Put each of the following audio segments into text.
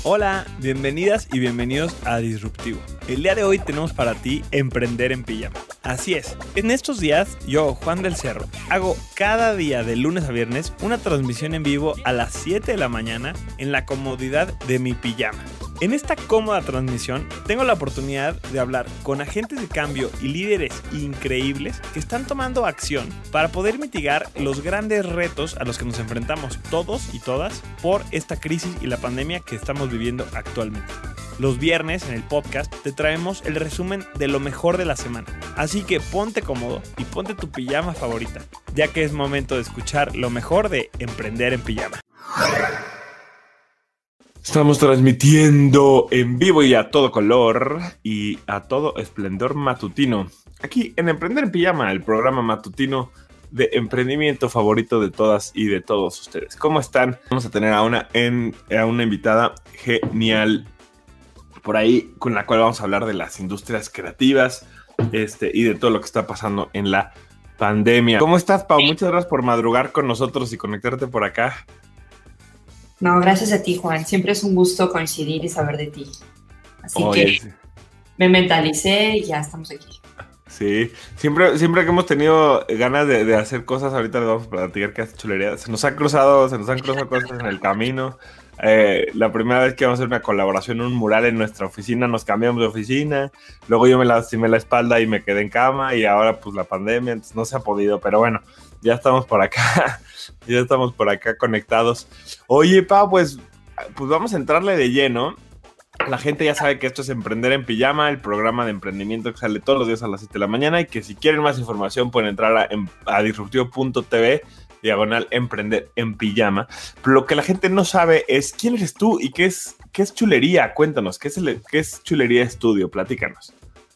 Hola, bienvenidas y bienvenidos a Disruptivo. El día de hoy tenemos para ti Emprender en Pijama. Así es, en estos días yo, Juan del Cerro, hago cada día de lunes a viernes una transmisión en vivo a las 7 de la mañana en la comodidad de mi pijama. En esta cómoda transmisión tengo la oportunidad de hablar con agentes de cambio y líderes increíbles que están tomando acción para poder mitigar los grandes retos a los que nos enfrentamos todos y todas por esta crisis y la pandemia que estamos viviendo actualmente. Los viernes en el podcast te traemos el resumen de lo mejor de la semana. Así que ponte cómodo y ponte tu pijama favorita, ya que es momento de escuchar lo mejor de Emprender en Pijama. Estamos transmitiendo en vivo y a todo color y a todo esplendor matutino. Aquí en Emprender en Pijama, el programa matutino de emprendimiento favorito de todas y de todos ustedes. ¿Cómo están? Vamos a tener a una invitada genial por ahí con la cual vamos a hablar de las industrias creativas y de todo lo que está pasando en la pandemia. ¿Cómo estás, Pau? Muchas gracias por madrugar con nosotros y conectarte por acá. No, gracias a ti, Juan. Siempre es un gusto coincidir y saber de ti. Así que sí, me mentalicé y ya estamos aquí. Sí, siempre que hemos tenido ganas de hacer cosas, ahorita les vamos a platicar que hace chulería. Se nos han cruzado cosas en el camino. La primera vez que vamos a hacer una colaboración, un mural en nuestra oficina, nos cambiamos de oficina. Luego yo me lastimé la espalda y me quedé en cama y ahora pues la pandemia, entonces no se ha podido, pero bueno, ya estamos por acá. Ya estamos por acá conectados. Oye, Pau, pues vamos a entrarle de lleno. La gente ya sabe que esto es Emprender en Pijama, el programa de emprendimiento que sale todos los días a las 7 de la mañana y que si quieren más información pueden entrar a disruptivo.tv/emprender en pijama. Pero lo que la gente no sabe es quién eres tú y qué es Chulería. Cuéntanos, ¿qué es Chulería Estudio? Platícanos.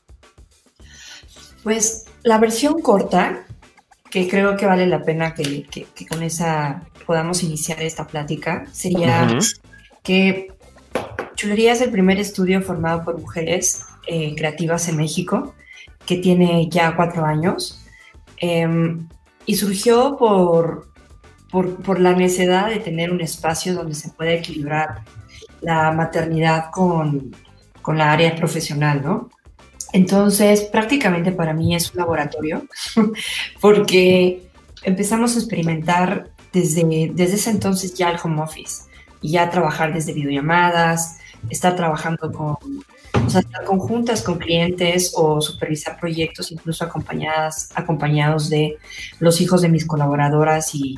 Pues la versión corta, que creo que vale la pena que con esa podamos iniciar esta plática, sería que Chulería es el primer estudio formado por mujeres creativas en México, que tiene ya 4 años, y surgió por la necesidad de tener un espacio donde se pueda equilibrar la maternidad con la área profesional, ¿no? Entonces, prácticamente para mí es un laboratorio porque empezamos a experimentar desde ese entonces ya el home office y ya trabajar desde videollamadas, estar trabajando estar conjuntas con clientes o supervisar proyectos incluso acompañados de los hijos de mis colaboradoras y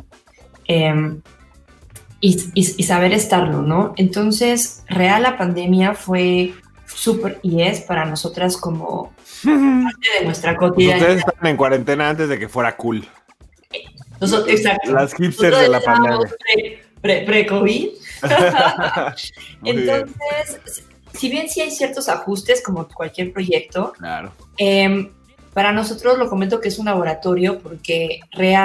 saber estarlo, ¿no? Entonces, la pandemia fue súper y es para nosotras como parte de nuestra cotidianidad. Ustedes estaban en cuarentena antes de que fuera cool. Exacto. Las hipsters de la pandemia. Pre-COVID. Entonces, si bien sí hay ciertos ajustes como cualquier proyecto, claro. Para nosotros lo comento que es un laboratorio porque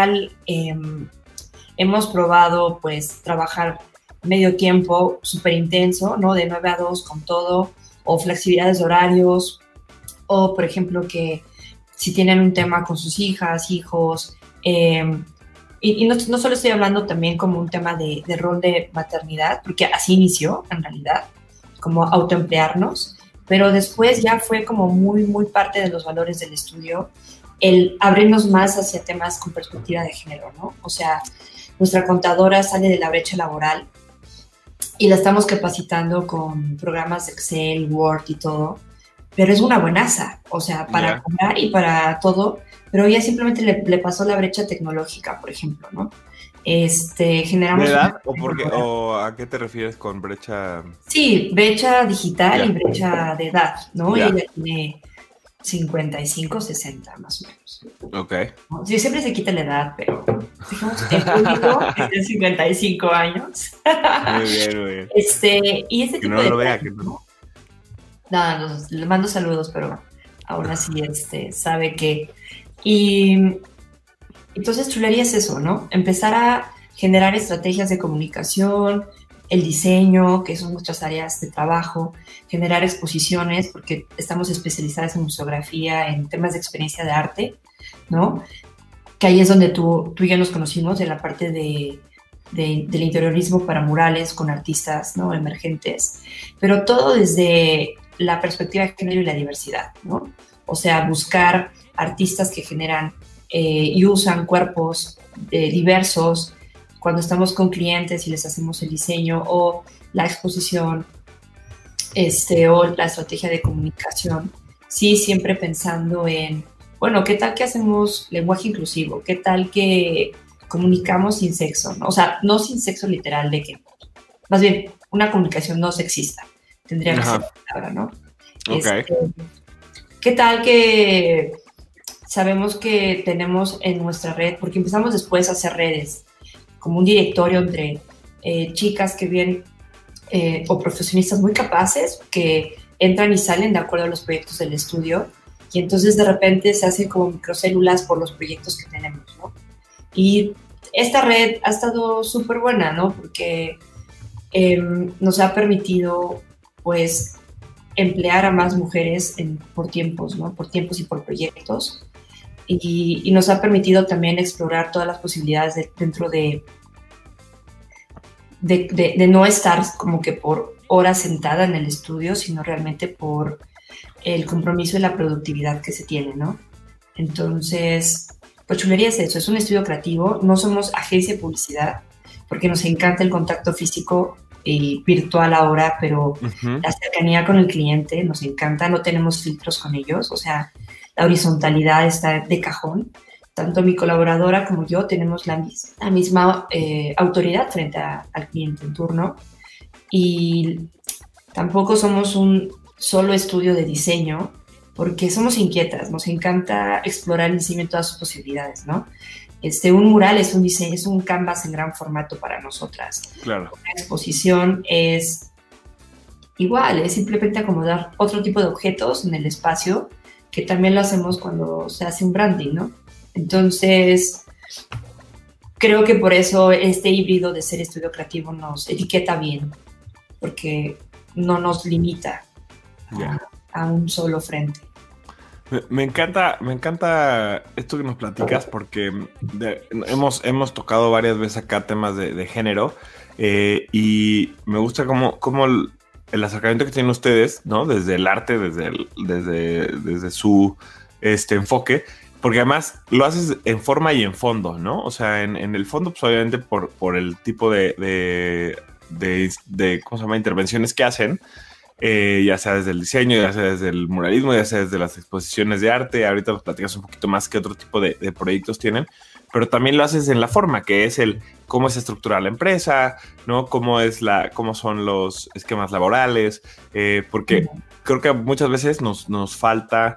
hemos probado pues trabajar medio tiempo súper intenso, ¿no? De 9 a 2 con todo, o flexibilidades de horarios, o por ejemplo que si tienen un tema con sus hijas, hijos, y no solo estoy hablando también como un tema de rol de maternidad, porque así inició en realidad, como autoemplearnos, pero después ya fue como muy, muy parte de los valores del estudio, el abrirnos más hacia temas con perspectiva de género, ¿no? O sea, nuestra contadora sale de la brecha laboral y la estamos capacitando con programas de Excel, Word y todo, pero es una buenaza, o sea, para cobrar y para todo, pero ella simplemente le pasó la brecha tecnológica, por ejemplo, ¿no? Generamos... ¿De edad? ¿O a qué te refieres con brecha? Sí, brecha digital y brecha de edad, ¿no? Ella tiene 55, 60 más o menos. Ok. ¿No? Sí, siempre se quita la edad, pero digamos que el público es de 55 años. Muy bien, muy bien. Y este que tipo no de... lo vea, que no. No, le mando saludos, pero aún así sabe que... Y entonces Chulería es eso, ¿no? Empezar a generar estrategias de comunicación, el diseño, que son nuestras áreas de trabajo, generar exposiciones, porque estamos especializadas en museografía, en temas de experiencia de arte, ¿no? Que ahí es donde tú y yo nos conocimos, en la parte de del interiorismo para murales con artistas, ¿no?, emergentes, pero todo desde la perspectiva de género y la diversidad, ¿no? O sea, buscar artistas que generan y usan cuerpos diversos cuando estamos con clientes y les hacemos el diseño o la exposición o la estrategia de comunicación. Sí, siempre pensando en, bueno, ¿qué tal que hacemos lenguaje inclusivo? ¿Qué tal que comunicamos sin sexo, ¿no? O sea, no sin sexo literal, de que, más bien, una comunicación no sexista. Tendría que ser la palabra, ¿no? Okay. ¿Qué tal que sabemos que tenemos en nuestra red, porque empezamos después a hacer redes, como un directorio entre chicas que vienen o profesionistas muy capaces que entran y salen de acuerdo a los proyectos del estudio, y entonces de repente se hacen como microcélulas por los proyectos que tenemos, ¿no? Y esta red ha estado súper buena, ¿no? Porque nos ha permitido, pues, emplear a más mujeres por tiempos, ¿no? Por tiempos y por proyectos. Y nos ha permitido también explorar todas las posibilidades dentro de no estar como que por horas sentada en el estudio, sino realmente por el compromiso y la productividad que se tiene, ¿no? Entonces, pues Chulería es eso, es un estudio creativo, no somos agencia de publicidad, porque nos encanta el contacto físico y virtual ahora, pero la cercanía con el cliente nos encanta, no tenemos filtros con ellos, o sea, la horizontalidad está de cajón. Tanto mi colaboradora como yo tenemos la misma autoridad frente al cliente en turno, y tampoco somos un solo estudio de diseño, porque somos inquietas, nos encanta explorar el diseño en todas sus posibilidades, ¿no? Un mural es un diseño, es un canvas en gran formato para nosotras. Claro. Una exposición es igual, es simplemente acomodar otro tipo de objetos en el espacio, que también lo hacemos cuando se hace un branding, ¿no? Entonces, creo que por eso este híbrido de ser estudio creativo nos etiqueta bien, porque no nos limita a un solo frente. Me encanta esto que nos platicas, porque hemos tocado varias veces acá temas de género, y me gusta cómo el acercamiento que tienen ustedes, ¿no? Desde el arte, desde su enfoque, porque además lo haces en forma y en fondo, ¿no? O sea, en el fondo, pues obviamente por el tipo de ¿cómo se llama?, intervenciones que hacen, ya sea desde el diseño, ya sea desde el muralismo, ya sea desde las exposiciones de arte. Ahorita nos platicas un poquito más qué otro tipo de proyectos tienen, pero también lo haces en la forma, que es cómo es estructurada la empresa, ¿no? Cómo son los esquemas laborales, porque creo que muchas veces nos falta,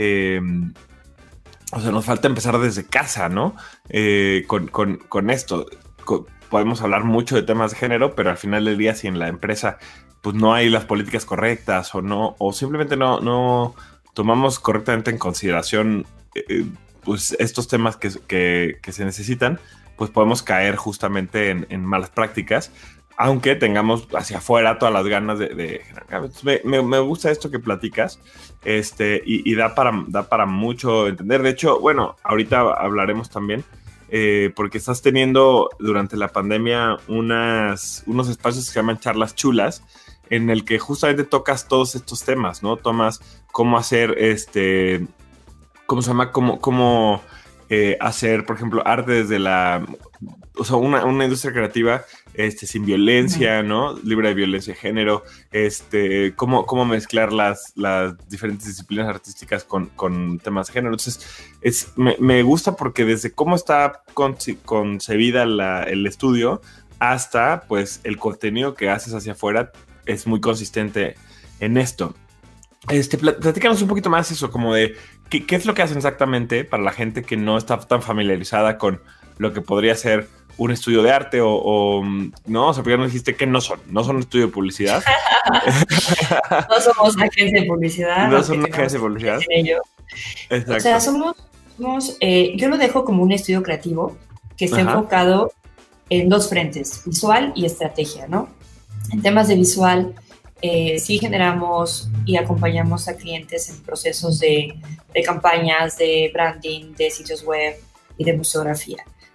nos falta empezar desde casa, ¿no? Con esto. Podemos hablar mucho de temas de género, pero al final del día, si en la empresa pues no hay las políticas correctas o simplemente no tomamos correctamente en consideración pues estos temas que se necesitan, pues podemos caer justamente en malas prácticas, aunque tengamos hacia afuera todas las ganas de me gusta esto que platicas, y da para mucho entender. De hecho, bueno, ahorita hablaremos también, porque estás teniendo durante la pandemia unos espacios que se llaman charlas chulas, en el que justamente tocas todos estos temas, ¿no? Tomas cómo hacer ¿cómo se llama? Cómo hacer, por ejemplo, arte desde una industria creativa sin violencia, ¿no? Libre de violencia de género, cómo mezclar las diferentes disciplinas artísticas con temas de género. Entonces, me gusta porque desde cómo está concebida el estudio hasta, pues, el contenido que haces hacia afuera es muy consistente en esto. Platícanos un poquito más eso, como de qué es lo que hacen exactamente para la gente que no está tan familiarizada con lo que podría ser un estudio de arte o no, o sea, porque nos dijiste que no son un estudio de publicidad. No somos agencia de publicidad. No son una agencia de publicidad. Exacto. O sea, yo lo dejo como un estudio creativo que está enfocado en dos frentes, visual y estrategia, ¿no? En temas de visual, sí generamos y acompañamos a clientes en procesos de campañas, de branding, de sitios web y de museografía.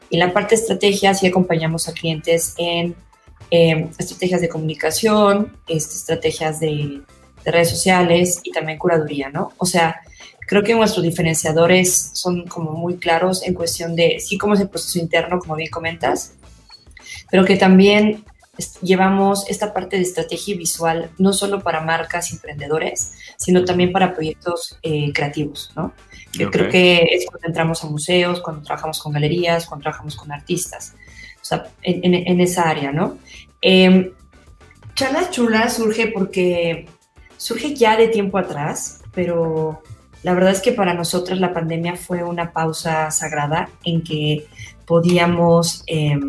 Y en la parte de estrategia sí acompañamos a clientes en estrategias de comunicación, estrategias de redes sociales y también curaduría, ¿no? O sea, creo que nuestros diferenciadores son como muy claros en cuestión de, sí, cómo es el proceso interno, como bien comentas, pero que también llevamos esta parte de estrategia visual no solo para marcas y emprendedores, sino también para proyectos creativos, ¿no? Yo creo que es cuando entramos a museos, cuando trabajamos con galerías, cuando trabajamos con artistas, o sea, en esa área, ¿no? Charlas Chulas surge ya de tiempo atrás, pero la verdad es que para nosotros la pandemia fue una pausa sagrada en que podíamos,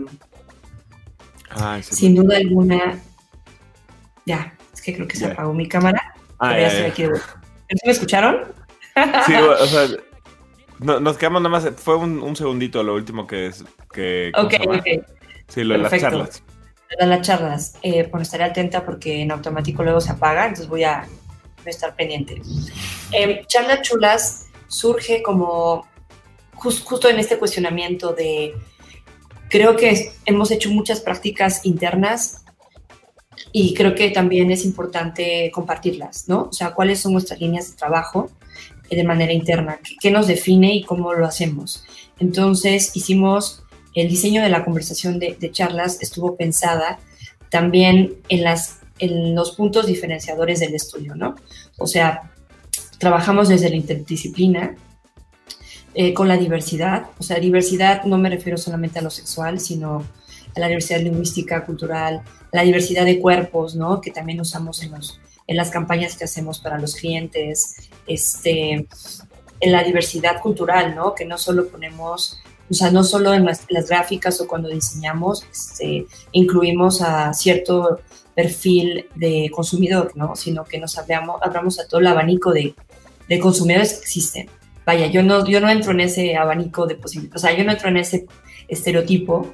sin duda alguna, ya, es que creo que se apagó mi cámara, pero ya estoy aquí de vuelta. ¿Me escucharon? Sí, o sea, nos quedamos nada más, fue un segundito lo último que Ok. Sí, lo de las charlas. Las charlas, bueno, estaré atenta porque en automático luego se apaga, entonces voy a estar pendiente. Charlas Chulas surge como justo en este cuestionamiento de, creo que hemos hecho muchas prácticas internas y creo que también es importante compartirlas, ¿no? O sea, cuáles son nuestras líneas de trabajo de manera interna, qué nos define y cómo lo hacemos. Entonces hicimos el diseño de la conversación de charlas, estuvo pensada también en los puntos diferenciadores del estudio, ¿no? O sea, trabajamos desde la interdisciplina, con la diversidad. O sea, diversidad no me refiero solamente a lo sexual, sino a la diversidad lingüística, cultural, la diversidad de cuerpos, ¿no? Que también usamos en las campañas que hacemos para los clientes, en la diversidad cultural, ¿no? Que no solo ponemos, o sea, no solo en las gráficas o cuando diseñamos, incluimos a cierto perfil de consumidor, ¿no? Sino que hablamos a todo el abanico de consumidores que existen. Vaya, yo no entro en ese abanico de posibilidades, o sea, yo no entro en ese estereotipo,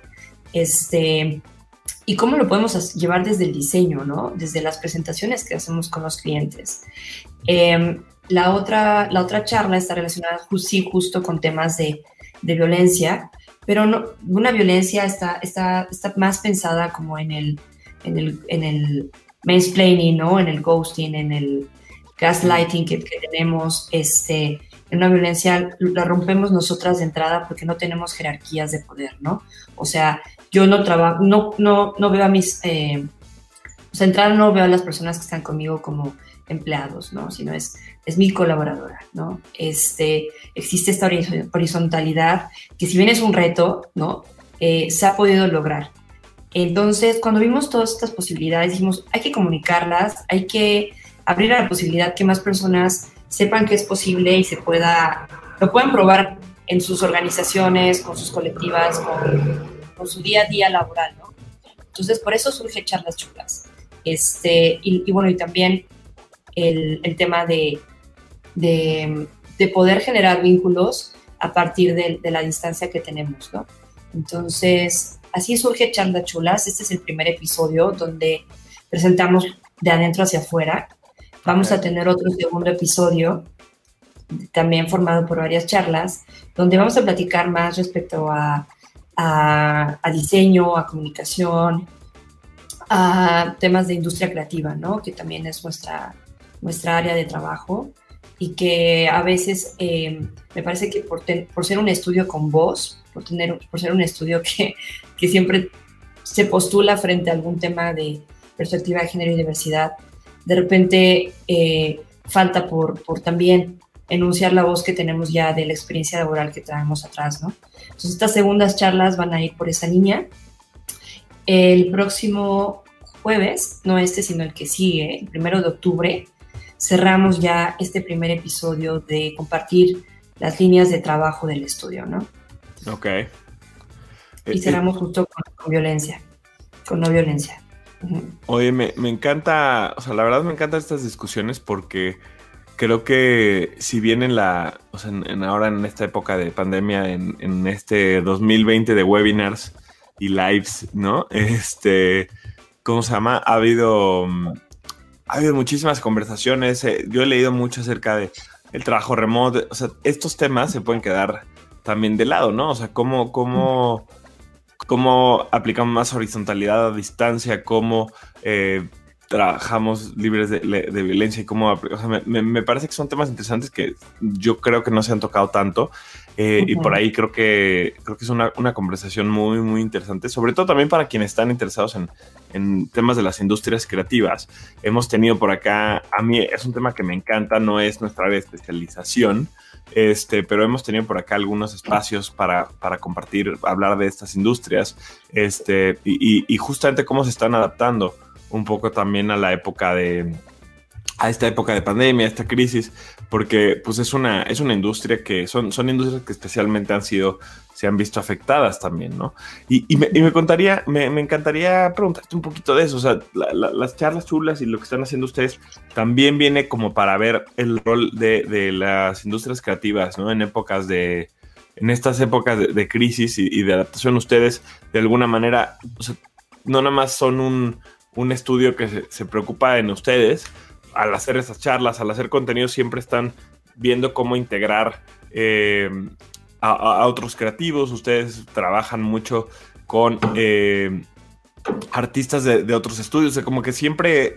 y cómo lo podemos llevar desde el diseño, ¿no? Desde las presentaciones que hacemos con los clientes. La otra charla está relacionada justo con temas de violencia, pero no, una violencia está más pensada como en el mansplaining, ¿no? En el ghosting, en el gaslighting que tenemos, en una violencia la rompemos nosotras de entrada porque no tenemos jerarquías de poder, ¿no? O sea, yo no veo a mis, o sea, de entrada no veo a las personas que están conmigo como empleados, ¿no? Sino es mi colaboradora, ¿no? Existe esta horizontalidad que si bien es un reto, ¿no? Se ha podido lograr. Entonces, cuando vimos todas estas posibilidades, dijimos, hay que comunicarlas, hay que abrir a la posibilidad que más personas sepan que es posible y lo puedan probar en sus organizaciones, con sus colectivas, con su día a día laboral, ¿no? Entonces, por eso surge Charlas Chulas. Y bueno, y también el tema de poder generar vínculos a partir de la distancia que tenemos, ¿no? Entonces, así surge Charlas Chulas. Este es el primer episodio donde presentamos de adentro hacia afuera. Vamos a tener otro segundo episodio, también formado por varias charlas, donde vamos a platicar más respecto a diseño, a comunicación, a temas de industria creativa, ¿no? Que también es nuestra área de trabajo y que a veces me parece que por ser un estudio con voz, por ser un estudio que siempre se postula frente a algún tema de perspectiva de género y diversidad, de repente falta por también enunciar la voz que tenemos ya de la experiencia laboral que traemos atrás, ¿no? Entonces, estas segundas charlas van a ir por esa línea. El próximo jueves, no sino el que sigue, el 1 de octubre, cerramos ya este primer episodio de compartir las líneas de trabajo del estudio, ¿no? Ok. Y cerramos justo con violencia, con no violencia. Oye, me encanta, o sea, la verdad me encantan estas discusiones porque creo que si bien ahora en esta época de pandemia, en este 2020 de webinars y lives, ¿no? ¿Cómo se llama? Ha habido muchísimas conversaciones. Yo he leído mucho acerca de el trabajo remoto. O sea, estos temas se pueden quedar también de lado, ¿no? O sea, cómo aplicamos más horizontalidad a distancia, cómo trabajamos libres de violencia y cómo, o sea, me parece que son temas interesantes que yo creo que no se han tocado tanto y por ahí creo que es una conversación muy, muy interesante, sobre todo también para quienes están interesados en temas de las industrias creativas. Hemos tenido por acá, a mí es un tema que me encanta, no es nuestra área de especialización, pero hemos tenido por acá algunos espacios para compartir, hablar de estas industrias y justamente cómo se están adaptando un poco también a esta época de pandemia, a esta crisis, porque pues es una industria que son industrias que especialmente se han visto afectadas también, ¿no? Y me encantaría preguntarte un poquito de eso, o sea, las charlas chulas y lo que están haciendo ustedes también viene como para ver el rol de las industrias creativas, ¿no? En estas épocas de crisis y de adaptación, ustedes de alguna manera, o sea, no nada más son un estudio que se preocupa en ustedes. Al hacer esas charlas, al hacer contenido, siempre están viendo cómo integrar a otros creativos. Ustedes trabajan mucho con artistas de otros estudios. O sea, como que siempre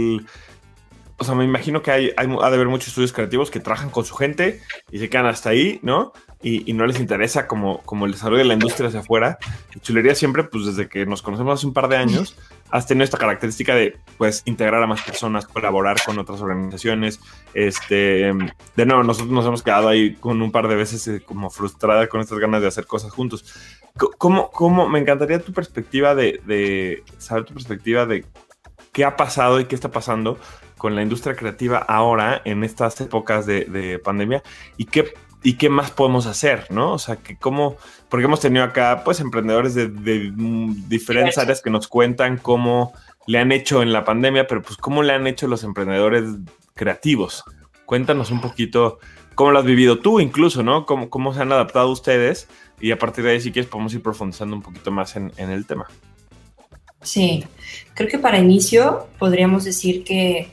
o sea, me imagino que ha de haber muchos estudios creativos que trabajan con su gente y se quedan hasta ahí, ¿no? Y no les interesa como el desarrollo de la industria hacia afuera. Y Chulería siempre, pues desde que nos conocemos hace un par de años, has tenido esta característica de, pues, integrar a más personas, colaborar con otras organizaciones. De nuevo, nosotros nos hemos quedado ahí con un par de veces como frustrada con estas ganas de hacer cosas juntos. ¿Cómo me encantaría tu perspectiva de saber tu perspectiva de qué ha pasado y qué está pasando con la industria creativa ahora en estas épocas de pandemia y qué más podemos hacer, ¿no? O sea, porque hemos tenido acá pues emprendedores de diferentes áreas que nos cuentan cómo le han hecho en la pandemia, pero pues cómo le han hecho los emprendedores creativos. Cuéntanos un poquito cómo lo has vivido tú incluso, ¿no? Cómo se han adaptado ustedes y a partir de ahí, si quieres, podemos ir profundizando un poquito más en el tema. Sí, creo que para inicio podríamos decir que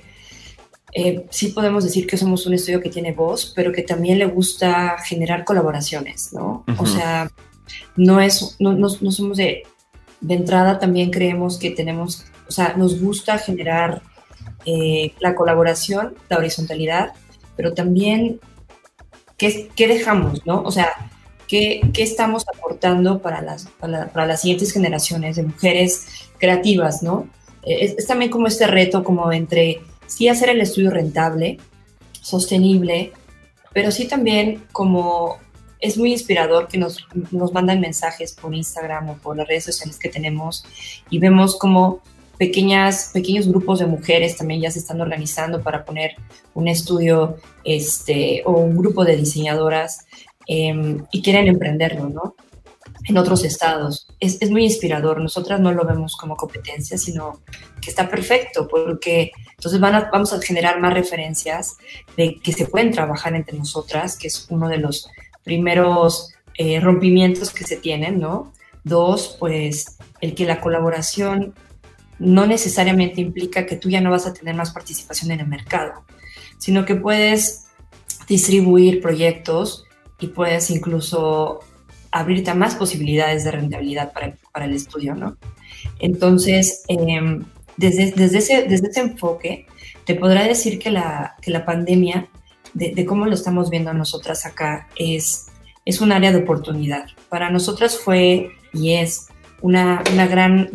sí podemos decir que somos un estudio que tiene voz, pero que también le gusta generar colaboraciones, ¿no? O sea, no somos de entrada, también creemos que tenemos, o sea, nos gusta generar la colaboración, la horizontalidad, pero también qué dejamos, ¿no? O sea, qué estamos aportando para las siguientes generaciones de mujeres creativas, ¿no? Es también como este reto como entre sí hacer el estudio rentable, sostenible, pero sí también como es muy inspirador que nos mandan mensajes por Instagram o por las redes sociales que tenemos y vemos como pequeños grupos de mujeres también ya se están organizando para poner un estudio o un grupo de diseñadoras y quieren emprenderlo, ¿no? En otros estados. Es muy inspirador. Nosotras no lo vemos como competencia, sino que está perfecto, porque entonces vamos a generar más referencias de que se pueden trabajar entre nosotras, que es uno de los primeros rompimientos que se tienen, ¿no? Dos, pues el que la colaboración no necesariamente implica que tú ya no vas a tener más participación en el mercado, sino que puedes distribuir proyectos y puedes incluso abrirte a más posibilidades de rentabilidad para el estudio, ¿no? Entonces, desde ese enfoque, te podrá decir que la pandemia, de cómo lo estamos viendo nosotras acá, es un área de oportunidad. Para nosotras fue y es una gran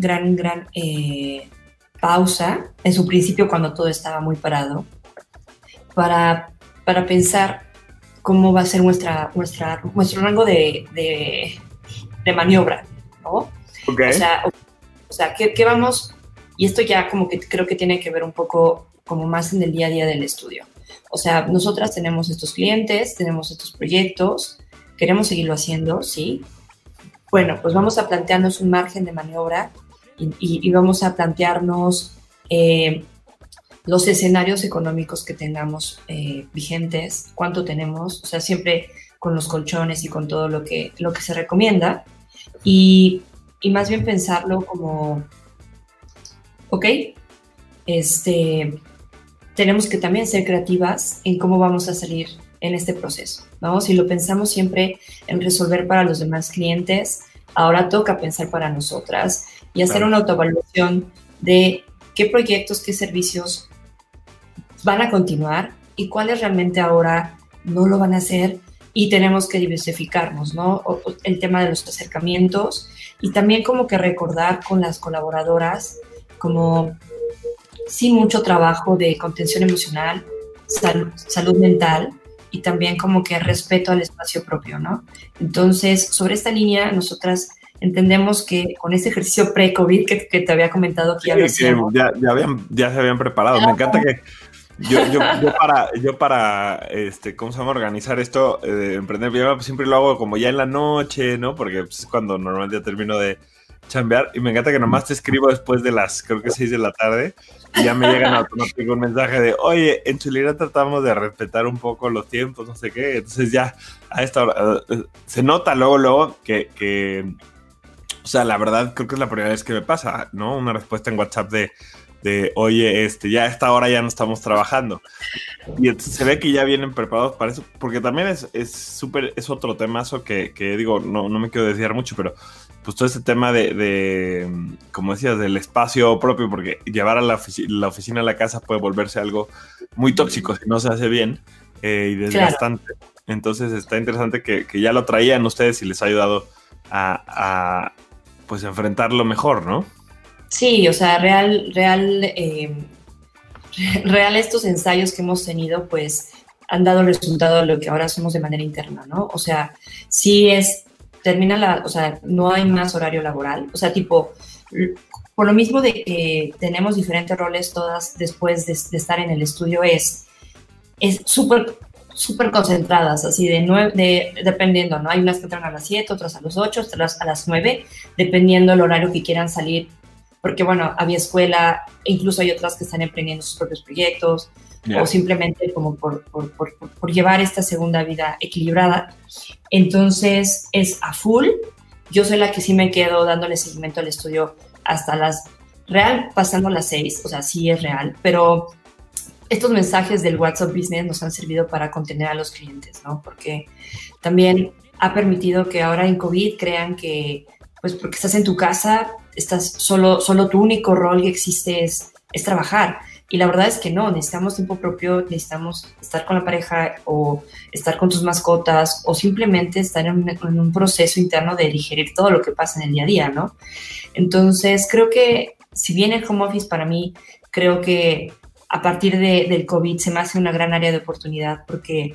pausa en su principio cuando todo estaba muy parado para pensar cómo va a ser nuestro rango de maniobra, ¿no? Okay. O sea, ¿qué vamos? Y esto ya como que creo que tiene que ver un poco como más en el día a día del estudio. O sea, nosotras tenemos estos clientes, tenemos estos proyectos, queremos seguirlo haciendo, ¿sí? Bueno, pues vamos a plantearnos un margen de maniobra y vamos a plantearnos los escenarios económicos que tengamos vigentes, cuánto tenemos, o sea, siempre con los colchones y con todo lo que se recomienda y más bien pensarlo como, ok, tenemos que también ser creativas en cómo vamos a salir en este proceso, ¿no? Si lo pensamos siempre en resolver para los demás clientes, ahora toca pensar para nosotras y hacer una autoevaluación de qué proyectos, qué servicios van a continuar y cuáles realmente ahora no lo van a hacer, y tenemos que diversificarnos, ¿no? El tema de los acercamientos y también como que recordar con las colaboradoras como sí mucho trabajo de contención emocional, salud mental y también como que respeto al espacio propio, ¿no? Entonces, sobre esta línea, nosotras entendemos que con este ejercicio pre-COVID que te había comentado que ya lo hacíamos. Ya se habían preparado. Me encanta que yo para ¿cómo se llama? Organizar esto, emprender pijama, pues siempre lo hago como ya en la noche, ¿no? Porque pues, es cuando normalmente ya termino de chambear, y me encanta que nomás te escribo después de las, creo que 6 de la tarde, y ya me llegan automático un mensaje de, oye, en Chulira tratamos de respetar un poco los tiempos, no sé qué. Entonces ya a esta hora se nota luego que o sea, la verdad creo que es la primera vez que me pasa, ¿no? Una respuesta en WhatsApp de oye, ya a esta hora ya no estamos trabajando. Y entonces se ve que ya vienen preparados para eso, porque también es otro temazo que digo, no me quiero desviar mucho, pero pues todo este tema de como decías, del espacio propio, porque llevar a la oficina a la casa puede volverse algo muy tóxico si no se hace bien y desgastante. Claro. Entonces está interesante que ya lo traían ustedes y les ha ayudado a pues enfrentarlo mejor, ¿no? Sí, o sea, real estos ensayos que hemos tenido, pues, han dado el resultado de lo que ahora somos de manera interna, ¿no? O sea, sí o sea, no hay más horario laboral, o sea, tipo, por lo mismo de que tenemos diferentes roles todas después de estar en el estudio, es súper concentradas, así dependiendo, ¿no? Hay unas que entran a las 7, otras a las 8, otras a las 9, dependiendo del horario que quieran salir, porque, bueno, había escuela, e incluso hay otras que están emprendiendo sus propios proyectos, o simplemente como por llevar esta segunda vida equilibrada. Entonces, es a full. Yo soy la que sí me quedo dándole seguimiento al estudio hasta pasando las 6, o sea, sí es real, pero estos mensajes del WhatsApp Business nos han servido para contener a los clientes, ¿no? Porque también ha permitido que ahora en COVID crean que, pues porque estás en tu casa, estás solo tu único rol que existe es trabajar. Y la verdad es que no, necesitamos tiempo propio, necesitamos estar con la pareja o estar con tus mascotas o simplemente estar en un proceso interno de digerir todo lo que pasa en el día a día, ¿no? Entonces, creo que si bien el home office para mí, creo que a partir del COVID se me hace una gran área de oportunidad, porque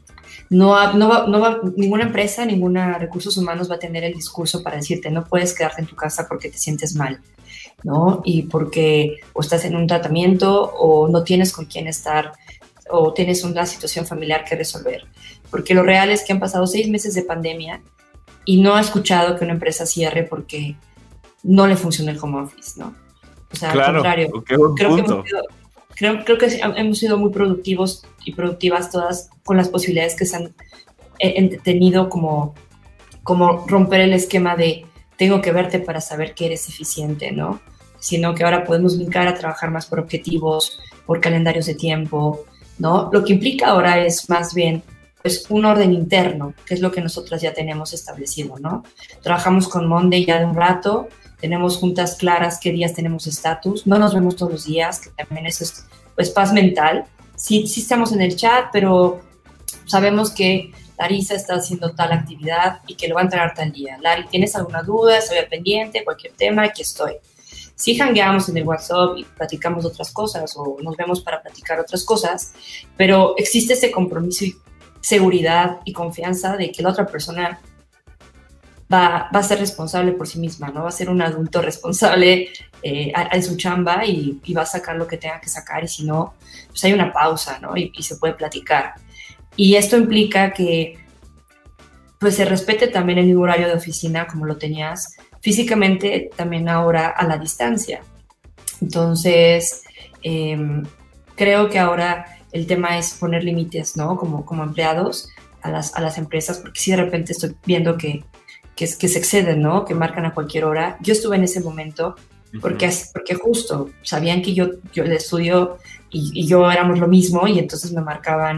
ninguna empresa, ninguna recursos humanos va a tener el discurso para decirte no puedes quedarte en tu casa porque te sientes mal, ¿no? Y porque o estás en un tratamiento o no tienes con quién estar o tienes una situación familiar que resolver. Porque lo real es que han pasado 6 meses de pandemia y no he escuchado que una empresa cierre porque no le funciona el home office, ¿no? O sea, claro, al contrario, creo que hemos sido muy productivos y productivas todas con las posibilidades que se han tenido, como romper el esquema de tengo que verte para saber que eres eficiente, ¿no? Sino que ahora podemos brincar a trabajar más por objetivos, por calendarios de tiempo, ¿no? Lo que implica ahora es más bien pues un orden interno, que es lo que nosotras ya tenemos establecido, ¿no? Trabajamos con Monday ya de un rato, tenemos juntas claras qué días tenemos estatus, no nos vemos todos los días, que también eso es pues paz mental. Sí estamos en el chat, pero sabemos que Larisa está haciendo tal actividad y que lo va a entregar tal día. Lari, ¿tienes alguna duda? Estoy al pendiente, cualquier tema, aquí estoy. Sí hangueamos en el WhatsApp y platicamos otras cosas o nos vemos para platicar otras cosas, pero existe ese compromiso y seguridad y confianza de que la otra persona va a ser responsable por sí misma, ¿no? Va a ser un adulto responsable en su chamba y va a sacar lo que tenga que sacar, y si no, pues hay una pausa, ¿no? Y se puede platicar. Y esto implica que pues se respete también el mismo horario de oficina como lo tenías físicamente, también ahora a la distancia. Entonces, creo que ahora el tema es poner límites, ¿no? Como empleados a las empresas, porque si de repente estoy viendo que se exceden, ¿no? Que marcan a cualquier hora. Yo estuve en ese momento porque justo sabían que yo el estudio y yo éramos lo mismo, y entonces me marcaban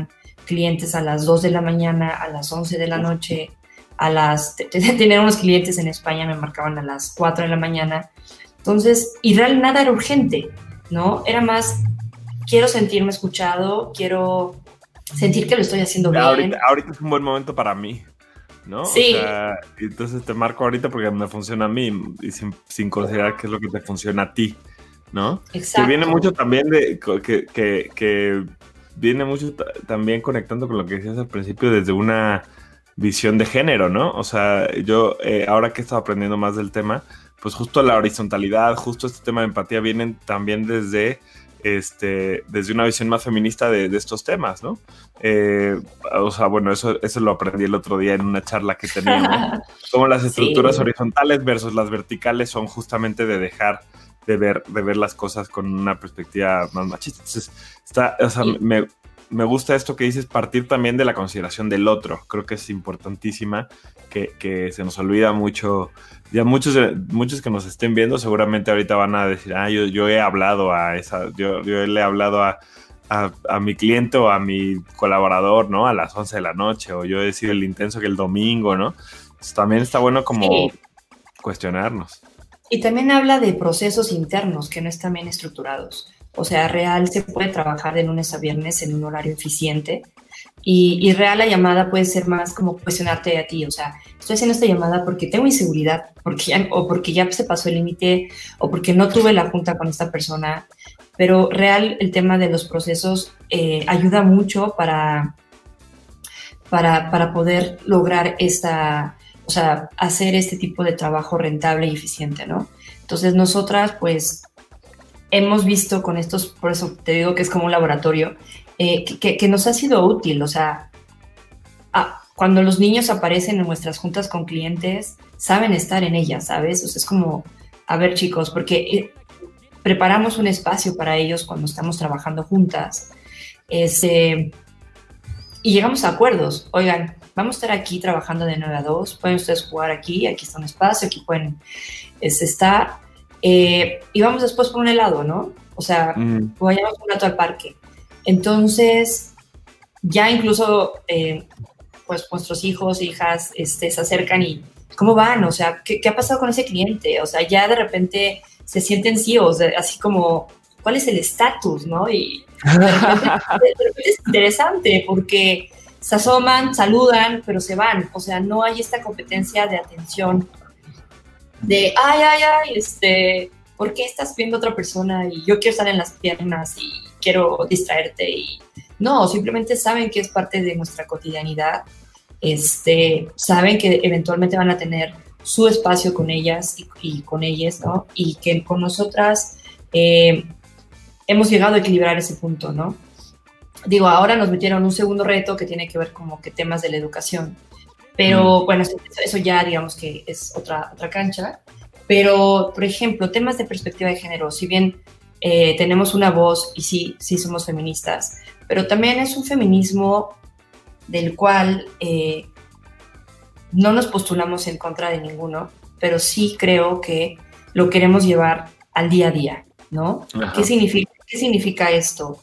clientes a las 2 de la mañana, a las 11 de la noche, tener unos clientes en España me marcaban a las 4 de la mañana. Entonces, y realmente nada era urgente, ¿no? Era más, quiero sentirme escuchado, quiero sentir que lo estoy haciendo bien. Ahorita es un buen momento para mí, ¿no? Sí. O sea, entonces te marco ahorita porque me funciona a mí y sin considerar qué es lo que te funciona a ti, ¿no? Exacto. Que viene mucho también que viene mucho también conectando con lo que decías al principio desde una visión de género, ¿no? O sea, yo ahora que he estado aprendiendo más del tema, pues justo la horizontalidad, justo este tema de empatía vienen también desde una visión más feminista de estos temas, ¿no? O sea, bueno, eso lo aprendí el otro día en una charla que teníamos. Como las estructuras horizontales versus las verticales son justamente de dejar de ver las cosas con una perspectiva más machista. Entonces, me gusta esto que dices, partir también de la consideración del otro. Creo que es importantísima, que se nos olvida mucho. Ya muchos que nos estén viendo seguramente ahorita van a decir, yo he hablado yo le he hablado a mi cliente o a mi colaborador, ¿no? A las 11 de la noche, o yo he sido el intenso que el domingo, ¿no? Entonces, también está bueno como cuestionarnos. Y también habla de procesos internos que no están bien estructurados. O sea, real se puede trabajar de lunes a viernes en un horario eficiente y real la llamada puede ser más como cuestionarte a ti. O sea, estoy haciendo esta llamada porque tengo inseguridad, porque ya se pasó el límite o porque no tuve la junta con esta persona. Pero real el tema de los procesos ayuda mucho para poder lograr hacer este tipo de trabajo rentable y eficiente, ¿no? Entonces nosotras pues hemos visto con estos, por eso te digo que es como un laboratorio, que nos ha sido útil. O sea, cuando los niños aparecen en nuestras juntas con clientes, saben estar en ellas, ¿sabes? O sea, es como, a ver chicos, porque preparamos un espacio para ellos cuando estamos trabajando juntas, y llegamos a acuerdos. Oigan, vamos a estar aquí trabajando de 9 a 2, pueden ustedes jugar aquí está un espacio, aquí pueden estar, y vamos después por un helado, ¿no? O sea, vayamos un rato al parque. Entonces, ya incluso, pues nuestros hijos, hijas, se acercan y, ¿cómo van? O sea, ¿qué ha pasado con ese cliente? O sea, ya de repente se sienten CEOs, así como, ¿cuál es el estatus, no? Y de repente es interesante porque se asoman, saludan, pero se van. O sea, no hay esta competencia de atención de, ¿por qué estás viendo a otra persona? Y yo quiero estar en las piernas y quiero distraerte. Y no, simplemente saben que es parte de nuestra cotidianidad. Saben que eventualmente van a tener su espacio con ellas y con ellas, ¿no? Y que con nosotras hemos llegado a equilibrar ese punto, ¿no? Digo, ahora nos metieron un segundo reto que tiene que ver como que temas de la educación. Pero bueno, eso ya digamos que es otra cancha. Pero, por ejemplo, temas de perspectiva de género, si bien tenemos una voz y sí somos feministas, pero también es un feminismo del cual no nos postulamos en contra de ninguno, pero sí creo que lo queremos llevar al día a día, ¿no? ¿Qué significa esto?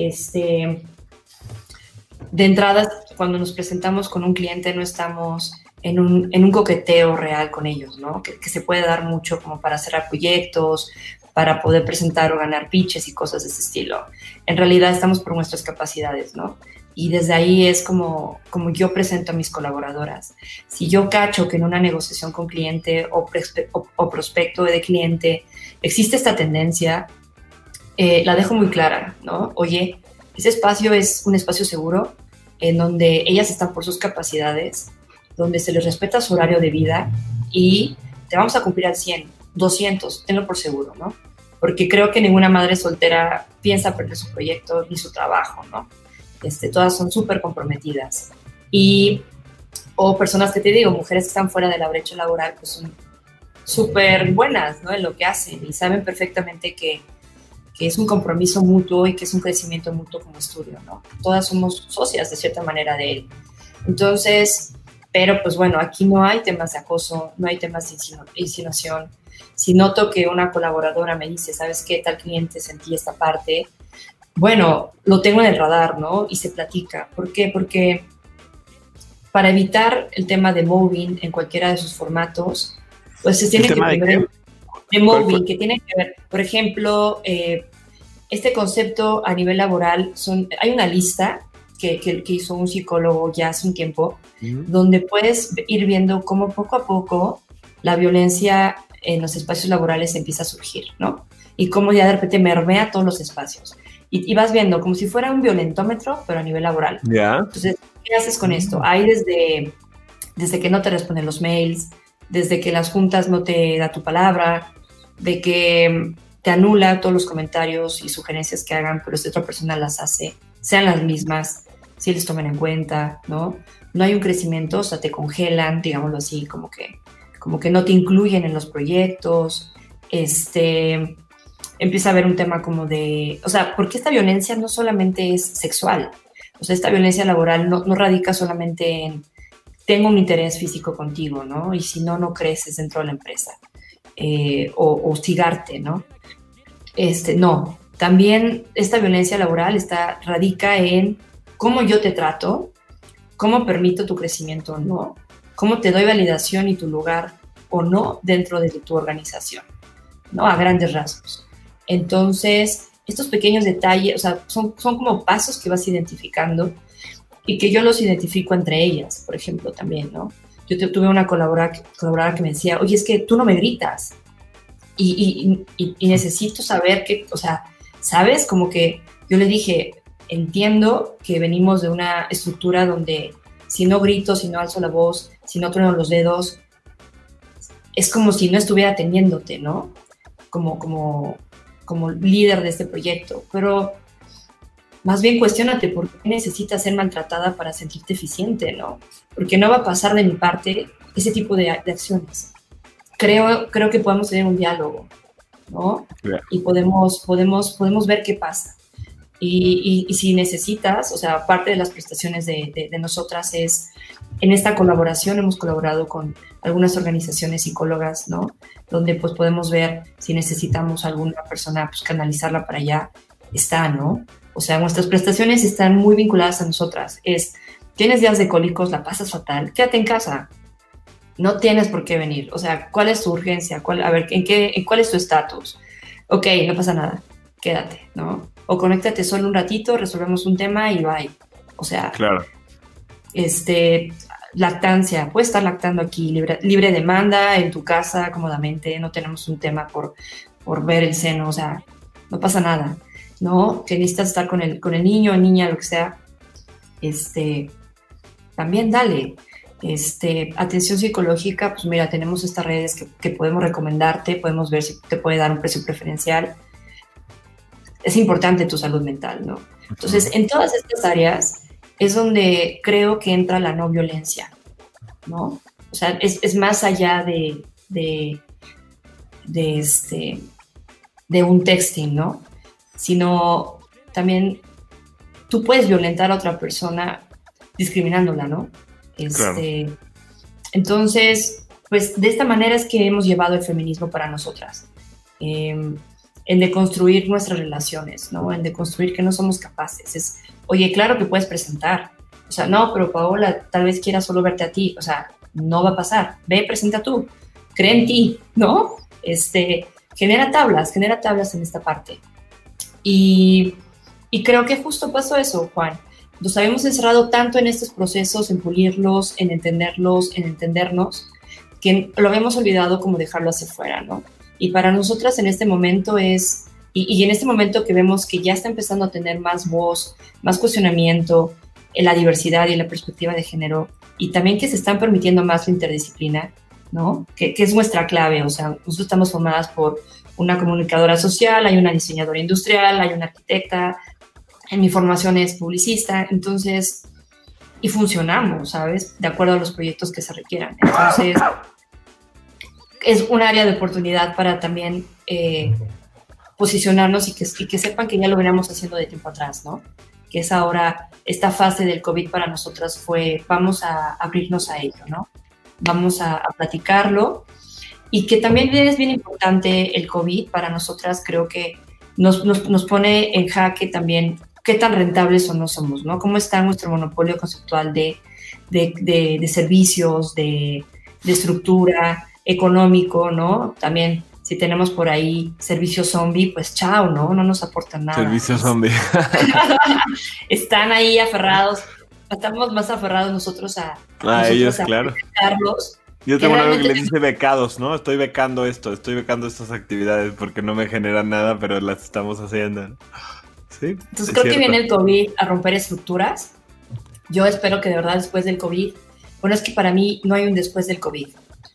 De entrada, cuando nos presentamos con un cliente no estamos en un coqueteo real con ellos, ¿no? Que se puede dar mucho como para cerrar proyectos, para poder presentar o ganar pitches y cosas de ese estilo. En realidad estamos por nuestras capacidades, ¿no? Y desde ahí es como yo presento a mis colaboradoras. Si yo cacho que en una negociación con cliente o prospecto de cliente existe esta tendencia, la dejo muy clara, ¿no? Oye, ese espacio es un espacio seguro en donde ellas están por sus capacidades, donde se les respeta su horario de vida y te vamos a cumplir al 100, 200, tenlo por seguro, ¿no? Porque creo que ninguna madre soltera piensa perder su proyecto ni su trabajo, ¿no? Todas son súper comprometidas. O personas que te digo, mujeres que están fuera de la brecha laboral, pues son súper buenas, ¿no? En lo que hacen y saben perfectamente que es un compromiso mutuo y que es un crecimiento mutuo como estudio, ¿no? Todas somos socias de cierta manera de él. Entonces, pero pues bueno, aquí no hay temas de acoso, no hay temas de insinuación. Si noto que una colaboradora me dice, ¿sabes qué? Tal cliente sentí esta parte, Bueno, lo tengo en el radar, ¿no? Y se platica. ¿Por qué? Porque para evitar el tema de mobbing en cualquiera de sus formatos, pues se tiene que primero... De mobbing, que tiene que ver, por ejemplo, este concepto a nivel laboral, hay una lista que hizo un psicólogo ya hace un tiempo, donde puedes ir viendo cómo poco a poco la violencia en los espacios laborales empieza a surgir, ¿no? Y cómo ya de repente mermea todos los espacios. Y vas viendo como si fuera un violentómetro, pero a nivel laboral. Yeah. Entonces, ¿qué haces con esto? Hay desde que no te responden los mails, desde que las juntas no te da tu palabra, de que te anula todos los comentarios y sugerencias que hagan, pero si otra persona las hace, sean las mismas, si les toman en cuenta, ¿no? No hay un crecimiento, o sea, te congelan, digámoslo así, como que no te incluyen en los proyectos, empieza a haber un tema como de, o sea, porque esta violencia no solamente es sexual, o sea, esta violencia laboral no radica solamente en tengo un interés físico contigo, ¿no? Y si no, no creces dentro de la empresa. O hostigarte, ¿no? No, también esta violencia laboral radica en cómo yo te trato, cómo permito tu crecimiento o no, cómo te doy validación y tu lugar o no dentro de tu organización, ¿no? A grandes rasgos. Entonces, estos pequeños detalles, o sea, son como pasos que vas identificando y que yo los identifico entre ellas, por ejemplo, también, ¿no? Yo tuve una colaboradora que me decía, oye, es que tú no me gritas y necesito saber que, o sea, ¿sabes? Como que yo le dije, entiendo que venimos de una estructura donde si no grito, si no alzo la voz, si no trueno los dedos, es como si no estuviera atendiéndote, ¿no? Como líder de este proyecto, pero más bien cuestiónate por qué necesitas ser maltratada para sentirte eficiente, ¿no? Porque no va a pasar de mi parte ese tipo de acciones. Creo que podemos tener un diálogo, ¿no? Yeah. Y podemos ver qué pasa. Y si necesitas, o sea, parte de las prestaciones de nosotras es, en esta colaboración hemos colaborado con algunas organizaciones psicólogas, ¿no? Donde pues podemos ver si necesitamos alguna persona, pues canalizarla para allá, ¿no? O sea, nuestras prestaciones están muy vinculadas a nosotras. Tienes días de cólicos, la pasas fatal, quédate en casa. No tienes por qué venir. O sea, ¿cuál es tu urgencia? ¿Cuál es tu estatus? Ok, no pasa nada, quédate, ¿no? O conéctate solo un ratito, resolvemos un tema y bye. O sea, claro. Lactancia, puedes estar lactando aquí, libre demanda, en tu casa, cómodamente, no tenemos un tema por ver el seno, o sea, no pasa nada. ¿No? Que necesitas estar con el niño, niña, lo que sea, también dale. Atención psicológica, pues mira, tenemos estas redes que podemos recomendarte, podemos ver si te puede dar un precio preferencial. Es importante tu salud mental, ¿no? Entonces, en todas estas áreas es donde creo que entra la no violencia, ¿no? O sea, es más allá de un texting, ¿no? Sino también tú puedes violentar a otra persona discriminándola, ¿no? Claro. Entonces, pues de esta manera es que hemos llevado el feminismo para nosotras, en deconstruir nuestras relaciones, ¿no? En deconstruir que no somos capaces. Oye, claro que puedes presentar, o sea, no, pero Paola tal vez quiera solo verte a ti, o sea, no va a pasar, ve, presenta tú, cree en ti, ¿no? Genera tablas en esta parte. Y creo que justo pasó eso, Juan. Nos habíamos encerrado tanto en estos procesos, en pulirlos, en entenderlos, en entendernos, que lo habíamos olvidado como dejarlo hacia afuera, ¿no? Y para nosotras en este momento y en este momento que vemos que ya está empezando a tener más voz, más cuestionamiento en la diversidad y en la perspectiva de género, y también que se están permitiendo más la interdisciplina, ¿no? Que es nuestra clave, o sea, nosotros estamos formadas por una comunicadora social, hay una diseñadora industrial, hay una arquitecta, en mi formación es publicista, entonces, y funcionamos, ¿sabes? De acuerdo a los proyectos que se requieran. Entonces, es un área de oportunidad para también posicionarnos y que sepan que ya lo veníamos haciendo de tiempo atrás, ¿no? Que es ahora, esta fase del COVID para nosotras vamos a abrirnos a ello, ¿no? Vamos a platicarlo. Y que también es bien importante el COVID para nosotras, creo que nos pone en jaque también qué tan rentables o no somos, ¿no? Cómo está nuestro monopolio conceptual de servicios, de estructura, económico, ¿no? También si tenemos por ahí servicios zombie, pues chao, ¿no? No nos aportan nada. Servicios zombie. Están ahí aferrados, estamos más aferrados nosotros a ellos, claro. Becarlos. Yo tengo un amigo que les dice becados, ¿no? Estoy becando estas actividades porque no me generan nada, pero las estamos haciendo. Sí. Entonces creo que viene el COVID a romper estructuras. Yo espero que de verdad después del COVID, bueno, es que para mí no hay un después del COVID.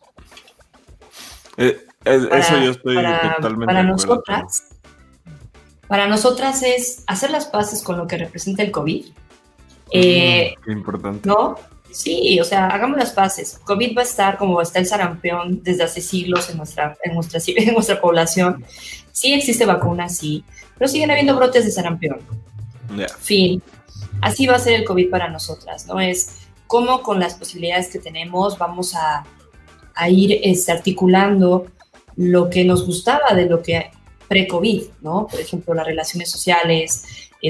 Eso yo estoy totalmente para de acuerdo. Para nosotras es hacer las paces con lo que representa el COVID. Qué importante. ¿No? Sí, o sea, hagamos las paces. COVID va a estar como está el sarampión desde hace siglos en nuestra población. Sí existe vacuna, sí, pero siguen habiendo brotes de sarampión. Yeah. Fin. Así va a ser el COVID para nosotras, ¿no? Es cómo con las posibilidades que tenemos vamos a ir articulando lo que nos gustaba de lo que pre-COVID, ¿no? Por ejemplo, las relaciones sociales,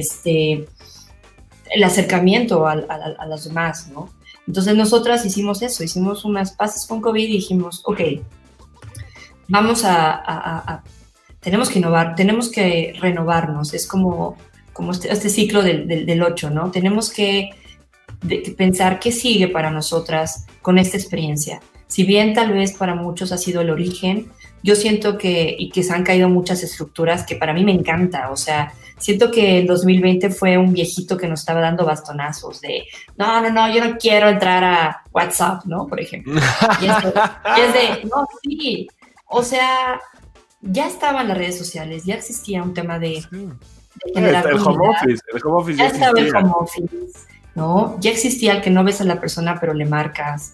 el acercamiento a las demás, ¿no? Entonces nosotras hicimos eso, hicimos unas paces con COVID y dijimos, ok, vamos tenemos que innovar, tenemos que renovarnos, es como este ciclo del 8, ¿no? Tenemos que pensar qué sigue para nosotras con esta experiencia. Si bien tal vez para muchos ha sido el origen, yo siento que se han caído muchas estructuras que para mí me encanta, o sea, siento que el 2020 fue un viejito que nos estaba dando bastonazos de, no, yo no quiero entrar a WhatsApp, ¿no? Por ejemplo. Y es de, no, sí, o sea, ya estaban las redes sociales, ya existía un tema de generar el home office ya estaba el home office, ¿no? Ya existía el que no ves a la persona pero le marcas.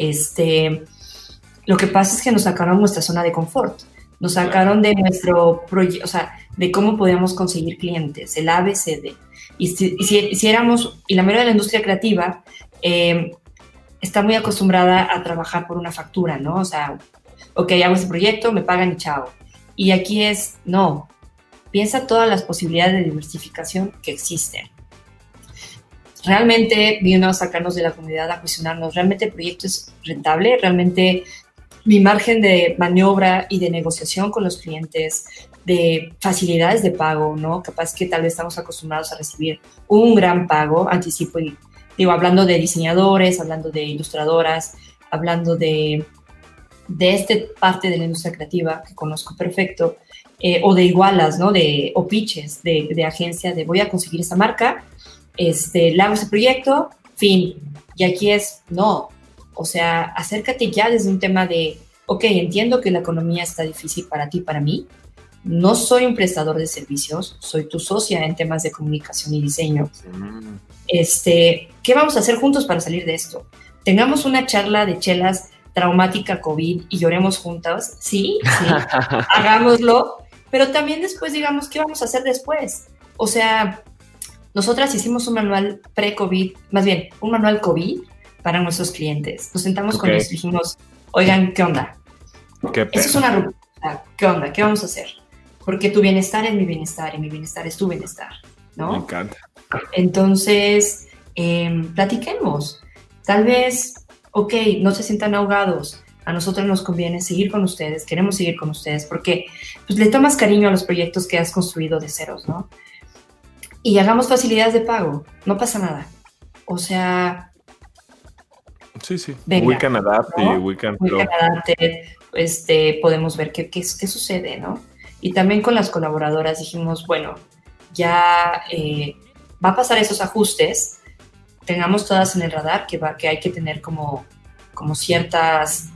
Lo que pasa es que nos sacaron nuestra zona de confort, nos sacaron de nuestro proyecto, o sea, de cómo podíamos conseguir clientes, el ABCD. Y si éramos, y la mayoría de la industria creativa está muy acostumbrada a trabajar por una factura, ¿no? O sea, ok, hago este proyecto, me pagan y chao. Y aquí no, piensa todas las posibilidades de diversificación que existen. Realmente vino a sacarnos de la comunidad, a cuestionarnos, ¿realmente el proyecto es rentable? ¿Realmente mi margen de maniobra y de negociación con los clientes, de facilidades de pago, ¿no? Capaz que tal vez estamos acostumbrados a recibir un gran pago, anticipo, y digo, hablando de diseñadores, hablando de ilustradoras, hablando de esta parte de la industria creativa que conozco perfecto, o de igualas, ¿no? O pitches de agencia, de voy a conseguir esta marca, le hago ese proyecto, fin. Y aquí no. O sea, acércate ya desde un tema de, ok, entiendo que la economía está difícil para ti, para mí. No soy un prestador de servicios, soy tu socia en temas de comunicación y diseño. ¿Qué vamos a hacer juntos para salir de esto? Tengamos una charla de chelas traumática COVID y lloremos juntas. Sí, hagámoslo. Pero también después digamos, ¿qué vamos a hacer después? O sea, nosotras hicimos un manual pre-COVID, más bien, un manual COVID para nuestros clientes. Nos sentamos con ellos y dijimos, oigan, ¿qué onda? Eso es una ruptura. ¿Qué onda? ¿Qué vamos a hacer? Porque tu bienestar es mi bienestar y mi bienestar es tu bienestar, ¿no? Me encanta. Entonces, platiquemos. Tal vez, ok, no se sientan ahogados. A nosotros nos conviene seguir con ustedes, queremos seguir con ustedes, porque pues, le tomas cariño a los proyectos que has construido de ceros, ¿no? Y hagamos facilidades de pago, no pasa nada. O sea... Sí. Venga, we can adapt, ¿no? we can adapt, podemos ver qué sucede, ¿no? Y también con las colaboradoras dijimos, bueno, ya va a pasar esos ajustes, tengamos todas en el radar que hay que tener como ciertas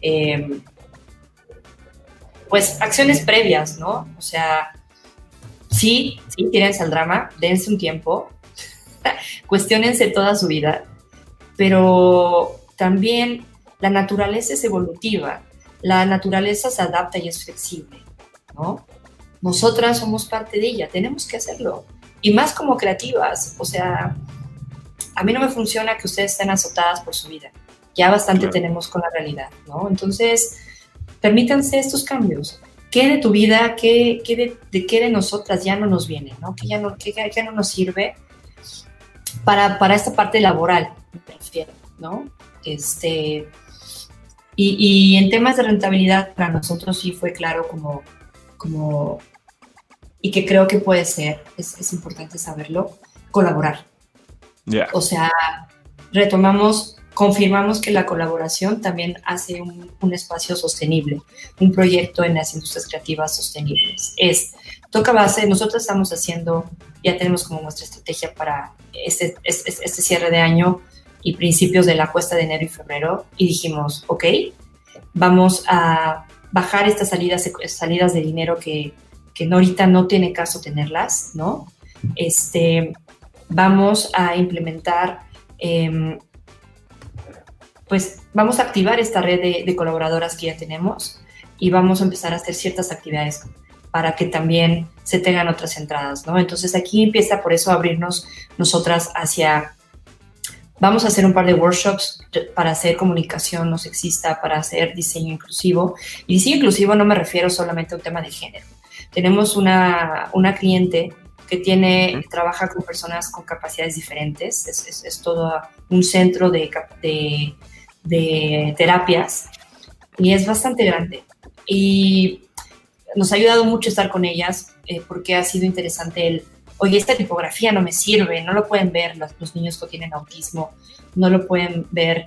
pues acciones previas, ¿no? O sea, sí, tírense al drama, dense un tiempo, cuestiónense toda su vida, pero también la naturaleza es evolutiva, la naturaleza se adapta y es flexible, ¿no? Nosotras somos parte de ella, tenemos que hacerlo, y más como creativas, o sea, a mí no me funciona que ustedes estén azotadas por su vida, ya bastante tenemos con la realidad, ¿no? Entonces, permítanse estos cambios, ¿qué de tu vida, de qué de nosotras ya no nos viene, ¿no? Que ya no nos sirve para esta parte laboral, me refiero, ¿no? Y en temas de rentabilidad, para nosotros sí fue claro como y que creo que puede ser, es importante saberlo, colaborar. Yeah. O sea, confirmamos que la colaboración también hace un espacio sostenible, un proyecto en las industrias creativas sostenibles. Toca base, nosotros estamos haciendo, ya tenemos como nuestra estrategia para este cierre de año y principios de la cuesta de enero y febrero, y dijimos, ok, vamos a bajar estas salidas de dinero que ahorita no tiene caso tenerlas, ¿no? Vamos a implementar, pues vamos a activar esta red de colaboradoras que ya tenemos y vamos a empezar a hacer ciertas actividades para que también se tengan otras entradas, ¿no? Entonces aquí empieza por eso a abrirnos nosotras vamos a hacer un par de workshops para hacer comunicación no sexista, para hacer diseño inclusivo. Y diseño inclusivo no me refiero solamente a un tema de género. Tenemos una cliente que trabaja con personas con capacidades diferentes, es todo un centro de terapias y es bastante grande. Y nos ha ayudado mucho estar con ellas porque ha sido interesante oye, esta tipografía no me sirve, no lo pueden ver los niños que tienen autismo, no lo pueden ver,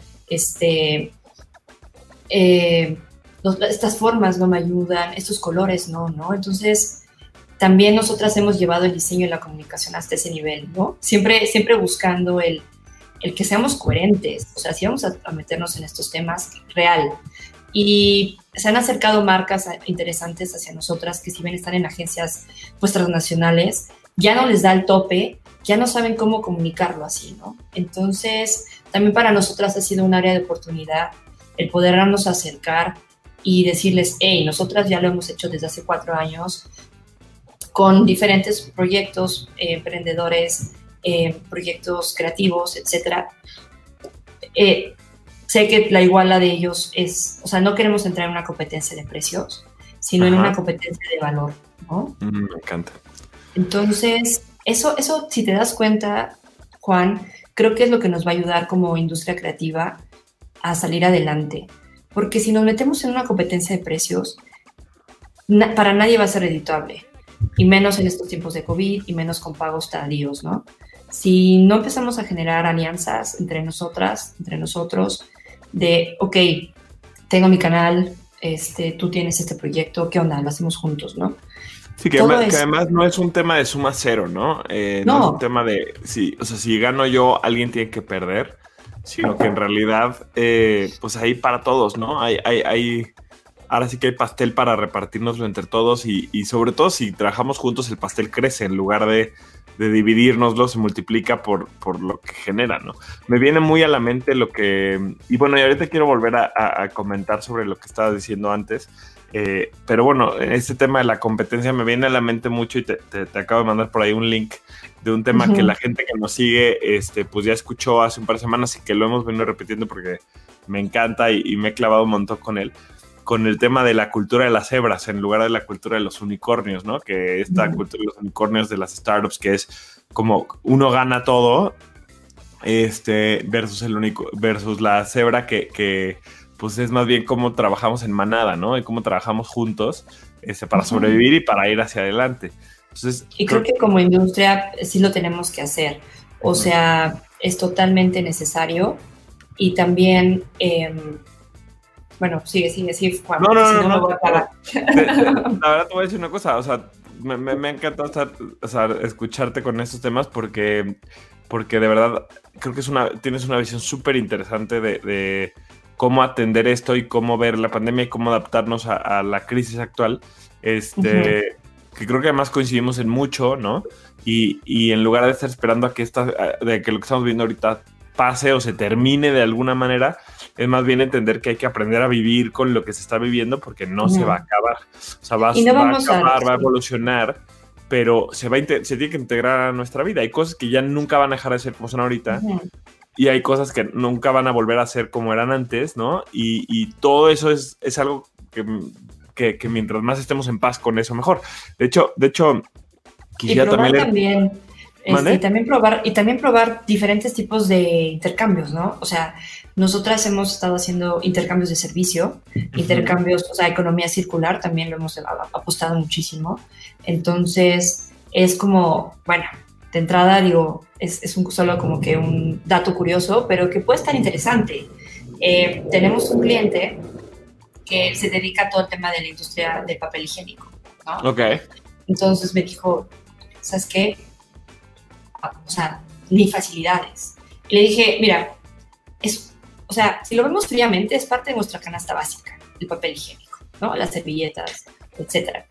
estas formas no me ayudan, estos colores no. Entonces, también nosotras hemos llevado el diseño y la comunicación hasta ese nivel, ¿no? Siempre buscando el que seamos coherentes, o sea, si vamos a meternos en estos temas, real. Y se han acercado marcas interesantes hacia nosotras que si bien están en agencias pues transnacionales, ya no les da el tope, ya no saben cómo comunicarlo así, ¿no? Entonces, también para nosotras ha sido un área de oportunidad el podernos acercar y decirles, hey, nosotras ya lo hemos hecho desde hace 4 años con diferentes proyectos, emprendedores, proyectos creativos, etcétera. Sé que la iguala de ellos o sea, no queremos entrar en una competencia de precios, sino en una competencia de valor, ¿no? Me encanta. Entonces, eso, si te das cuenta, Juan, creo que es lo que nos va a ayudar como industria creativa a salir adelante. Porque si nos metemos en una competencia de precios, para nadie va a ser redituable. Y menos en estos tiempos de COVID y menos con pagos tardíos, ¿no? Si no empezamos a generar alianzas entre nosotras, entre nosotros, de, ok, tengo mi canal, tú tienes este proyecto, ¿qué onda? Lo hacemos juntos, ¿no? Sí, que además no es un tema de suma cero, ¿no? No es un tema de, si gano yo, alguien tiene que perder, sino que en realidad, pues ahí para todos, ¿no? Ahora sí que hay pastel para repartirnoslo entre todos y sobre todo si trabajamos juntos el pastel crece en lugar de dividirnoslo, se multiplica por lo que genera, ¿no? Me viene muy a la mente lo que... Y bueno, y ahorita quiero volver a comentar sobre lo que estaba diciendo antes, pero bueno, este tema de la competencia me viene a la mente mucho y te acabo de mandar por ahí un link de un tema que la gente que nos sigue, pues ya escuchó hace un par de semanas y que lo hemos venido repitiendo porque me encanta y me he clavado un montón con él, con el tema de la cultura de las cebras en lugar de la cultura de los unicornios, ¿no? Que esta cultura de los unicornios de las startups, que es como uno gana todo, versus la cebra que pues es más bien cómo trabajamos en manada, ¿no? Y cómo trabajamos juntos para sobrevivir y para ir hacia adelante. Entonces, y creo que como industria sí lo tenemos que hacer. O sea, es totalmente necesario y también... bueno, sigue, Juan. No. Me voy a parar. La verdad te voy a decir una cosa, o sea, me encanta escucharte con estos temas porque de verdad creo que tienes una visión súper interesante de cómo atender esto y cómo ver la pandemia y cómo adaptarnos a la crisis actual, que creo que además coincidimos en mucho, ¿no? Y en lugar de estar esperando a que lo que estamos viendo ahorita pase o se termine de alguna manera, es más bien entender que hay que aprender a vivir con lo que se está viviendo porque no se va a acabar. O sea, va a acabar, va a evolucionar, pero se tiene que integrar a nuestra vida. Hay cosas que ya nunca van a dejar de ser como son ahorita y hay cosas que nunca van a volver a ser como eran antes, ¿no? Y todo eso es algo que mientras más estemos en paz con eso, mejor. De hecho, quisiera también también probar diferentes tipos de intercambios, ¿no? O sea, nosotras hemos estado haciendo intercambios de servicio, intercambios, o sea, economía circular, también lo hemos apostado muchísimo. Entonces, es como, bueno, de entrada, digo, es solo como que un dato curioso, pero que puede estar interesante. Tenemos un cliente que se dedica a todo el tema de la industria del papel higiénico, ¿no? Ok. Entonces me dijo, ¿sabes qué? O sea, ni facilidades. Y le dije, mira, o sea, si lo vemos fríamente, es parte de nuestra canasta básica, el papel higiénico, ¿no? Las servilletas, etcétera.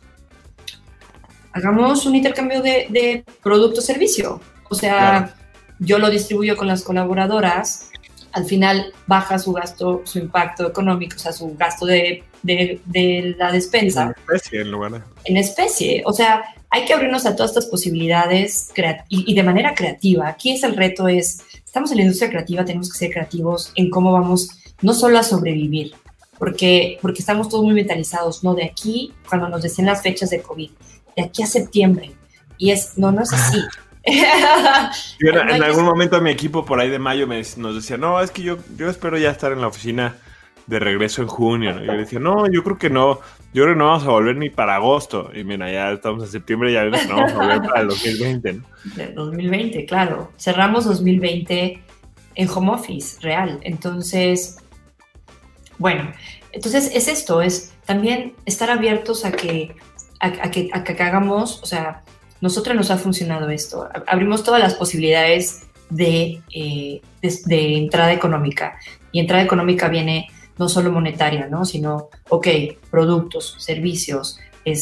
Hagamos un intercambio de producto-servicio. O sea, claro, yo lo distribuyo con las colaboradoras, al final baja su gasto, su impacto económico, o sea, su gasto de la despensa. En especie, en lugar de... En especie. O sea, hay que abrirnos a todas estas posibilidades y de manera creativa. Aquí el reto estamos en la industria creativa, tenemos que ser creativos en cómo vamos no solo a sobrevivir, porque estamos todos muy mentalizados, ¿no? De aquí, cuando nos decían las fechas de COVID, de aquí a septiembre. Y no es así. En algún momento mi equipo por ahí de mayo nos decía, no, es que yo espero ya estar en la oficina de regreso en junio, ¿no? Y yo le decía, no, yo creo que no vamos a volver ni para agosto. Y mira, ya estamos en septiembre, ya no vamos a volver para el 2020, ¿no? 2020, claro. Cerramos 2020 en home office, real. Entonces, bueno, es esto, es también estar abiertos a que hagamos, o sea, nosotros nos ha funcionado esto. Abrimos todas las posibilidades de entrada económica. Y entrada económica viene no solo monetaria, ¿no? Sino, ok, productos, servicios,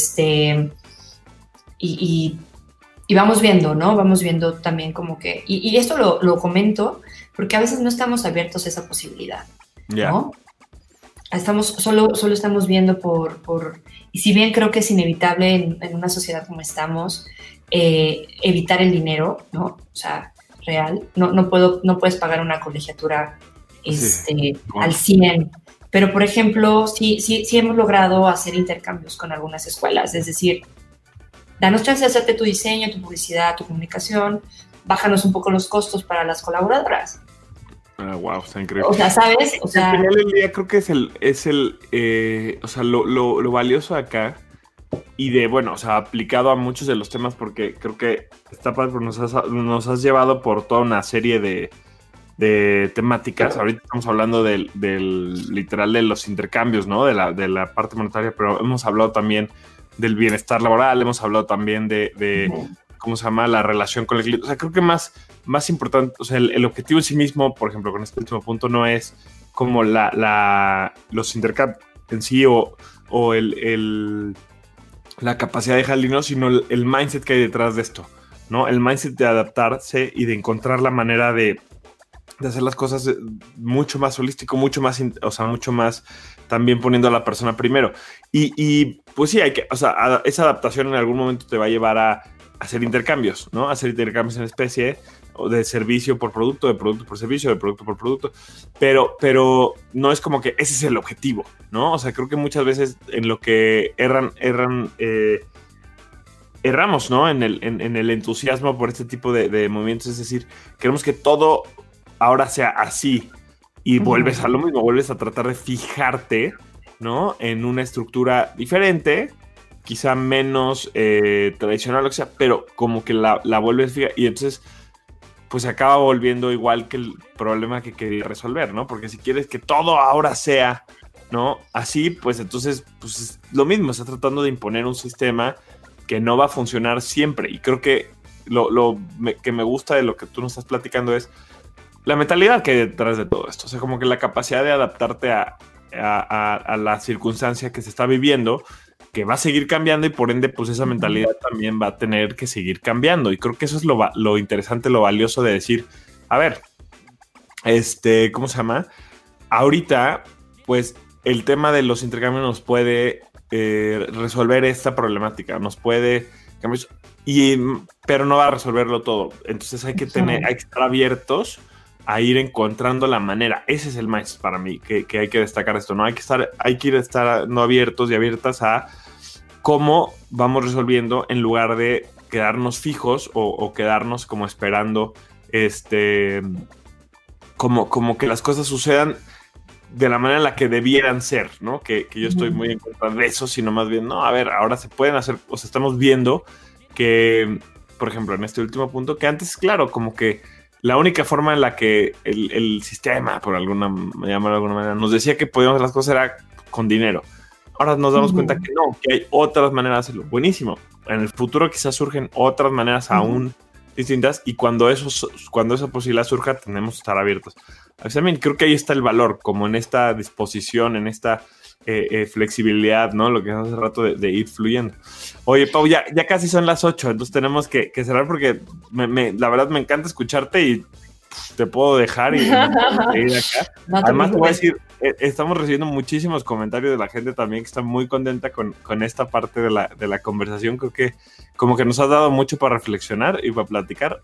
y vamos viendo, ¿no? Vamos viendo también como que... Y esto lo comento porque a veces no estamos abiertos a esa posibilidad, ¿no? Solo estamos viendo y si bien creo que es inevitable en una sociedad como estamos, evitar el dinero, ¿no? O sea, real. No puedes pagar una colegiatura al 100. Pero, por ejemplo, sí hemos logrado hacer intercambios con algunas escuelas. Es decir, danos chance de hacerte tu diseño, tu publicidad, tu comunicación, bájanos un poco los costos para las colaboradoras. Wow, está increíble. O sea, ¿sabes? O sea, al final del día creo que o sea, lo valioso acá y bueno, o sea, aplicado a muchos de los temas, porque creo que está padre, porque nos has llevado por toda una serie de temáticas. Ahorita estamos hablando del literal de los intercambios, ¿no? De la parte monetaria, pero hemos hablado también del bienestar laboral, hemos hablado también de ¿cómo se llama? La relación con el cliente. O sea, creo que más importante, o sea, el objetivo en sí mismo, por ejemplo, con este último punto, no es como los intercambios en sí o la capacidad de dejar el dinero, sino el mindset que hay detrás de esto, ¿no? El mindset de adaptarse y de encontrar la manera de hacer las cosas mucho más holístico, mucho más también poniendo a la persona primero. Y pues sí, o sea, esa adaptación en algún momento te va a llevar a hacer intercambios, ¿no? Hacer intercambios en especie, o de servicio por producto, de producto por servicio, de producto por producto, pero no es como que ese es el objetivo, ¿no? O sea, creo que muchas veces en lo que erramos, ¿no? En el entusiasmo por este tipo de movimientos, es decir, queremos que todo ahora sea así y vuelves a lo mismo, vuelves a tratar de fijarte, ¿no? En una estructura diferente, quizá menos tradicional, lo que sea, pero como que la vuelves fija y entonces pues se acaba volviendo igual que el problema que quería resolver, ¿no? Porque si quieres que todo ahora sea, ¿no? Así, pues entonces pues es lo mismo, estás tratando de imponer un sistema que no va a funcionar siempre. Y creo que lo que me gusta de lo que tú nos estás platicando es la mentalidad que hay detrás de todo esto. O sea, como que la capacidad de adaptarte a la circunstancia que se está viviendo, que va a seguir cambiando y por ende, pues esa mentalidad también va a tener que seguir cambiando. Y creo que eso es lo interesante, lo valioso de decir, a ver, ¿cómo se llama? Ahorita, pues el tema de los intercambios nos puede resolver esta problemática, nos puede cambiar, pero no va a resolverlo todo. Entonces hay que estar abiertos, a ir encontrando la manera. Ese es el mindset para mí, que hay que destacar esto, ¿no? Hay que ir estando abiertos y abiertas a cómo vamos resolviendo en lugar de quedarnos fijos o quedarnos como esperando como que las cosas sucedan de la manera en la que debieran ser, ¿no? Que yo estoy muy en contra de eso, sino más bien, no, a ver, ahora se pueden hacer, o sea, estamos viendo que, por ejemplo, en este último punto, que antes, claro, como que la única forma en la que el sistema, por llamarlo de alguna manera, nos decía que podíamos hacer las cosas era con dinero. Ahora nos damos cuenta que no, que hay otras maneras de hacerlo. Buenísimo. En el futuro quizás surgen otras maneras aún distintas, y cuando esa posibilidad surja, tenemos que estar abiertos. También creo que ahí está el valor, como en esta disposición, en esta flexibilidad, ¿no? Lo que hace rato de ir fluyendo. Oye, Pau, ya casi son las 8, entonces tenemos que cerrar porque la verdad me encanta escucharte y te puedo dejar y ir acá. No, además te voy a decir, estamos recibiendo muchísimos comentarios de la gente también que está muy contenta con esta parte de la conversación. Creo que como que nos has dado mucho para reflexionar y para platicar,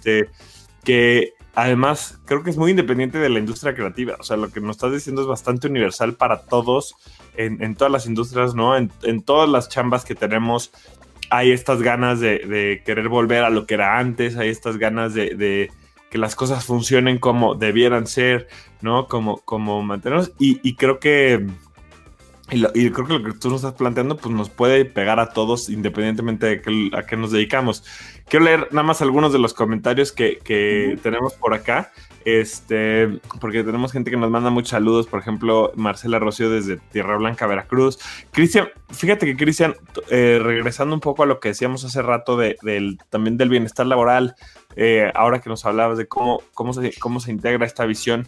que además creo que es muy independiente de la industria creativa. O sea, lo que nos estás diciendo es bastante universal para todos, en todas las industrias, ¿no? En todas las chambas que tenemos hay estas ganas de querer volver a lo que era antes, hay estas ganas de que las cosas funcionen como debieran ser, ¿no? Como mantenernos. Y creo que creo que lo que tú nos estás planteando pues nos puede pegar a todos independientemente de a qué nos dedicamos. Quiero leer nada más algunos de los comentarios que tenemos por acá, porque tenemos gente que nos manda muchos saludos. Por ejemplo, Marcela Rocío desde Tierra Blanca, Veracruz. Cristian, fíjate que Cristian, regresando un poco a lo que decíamos hace rato también del bienestar laboral, ahora que nos hablabas de cómo se integra esta visión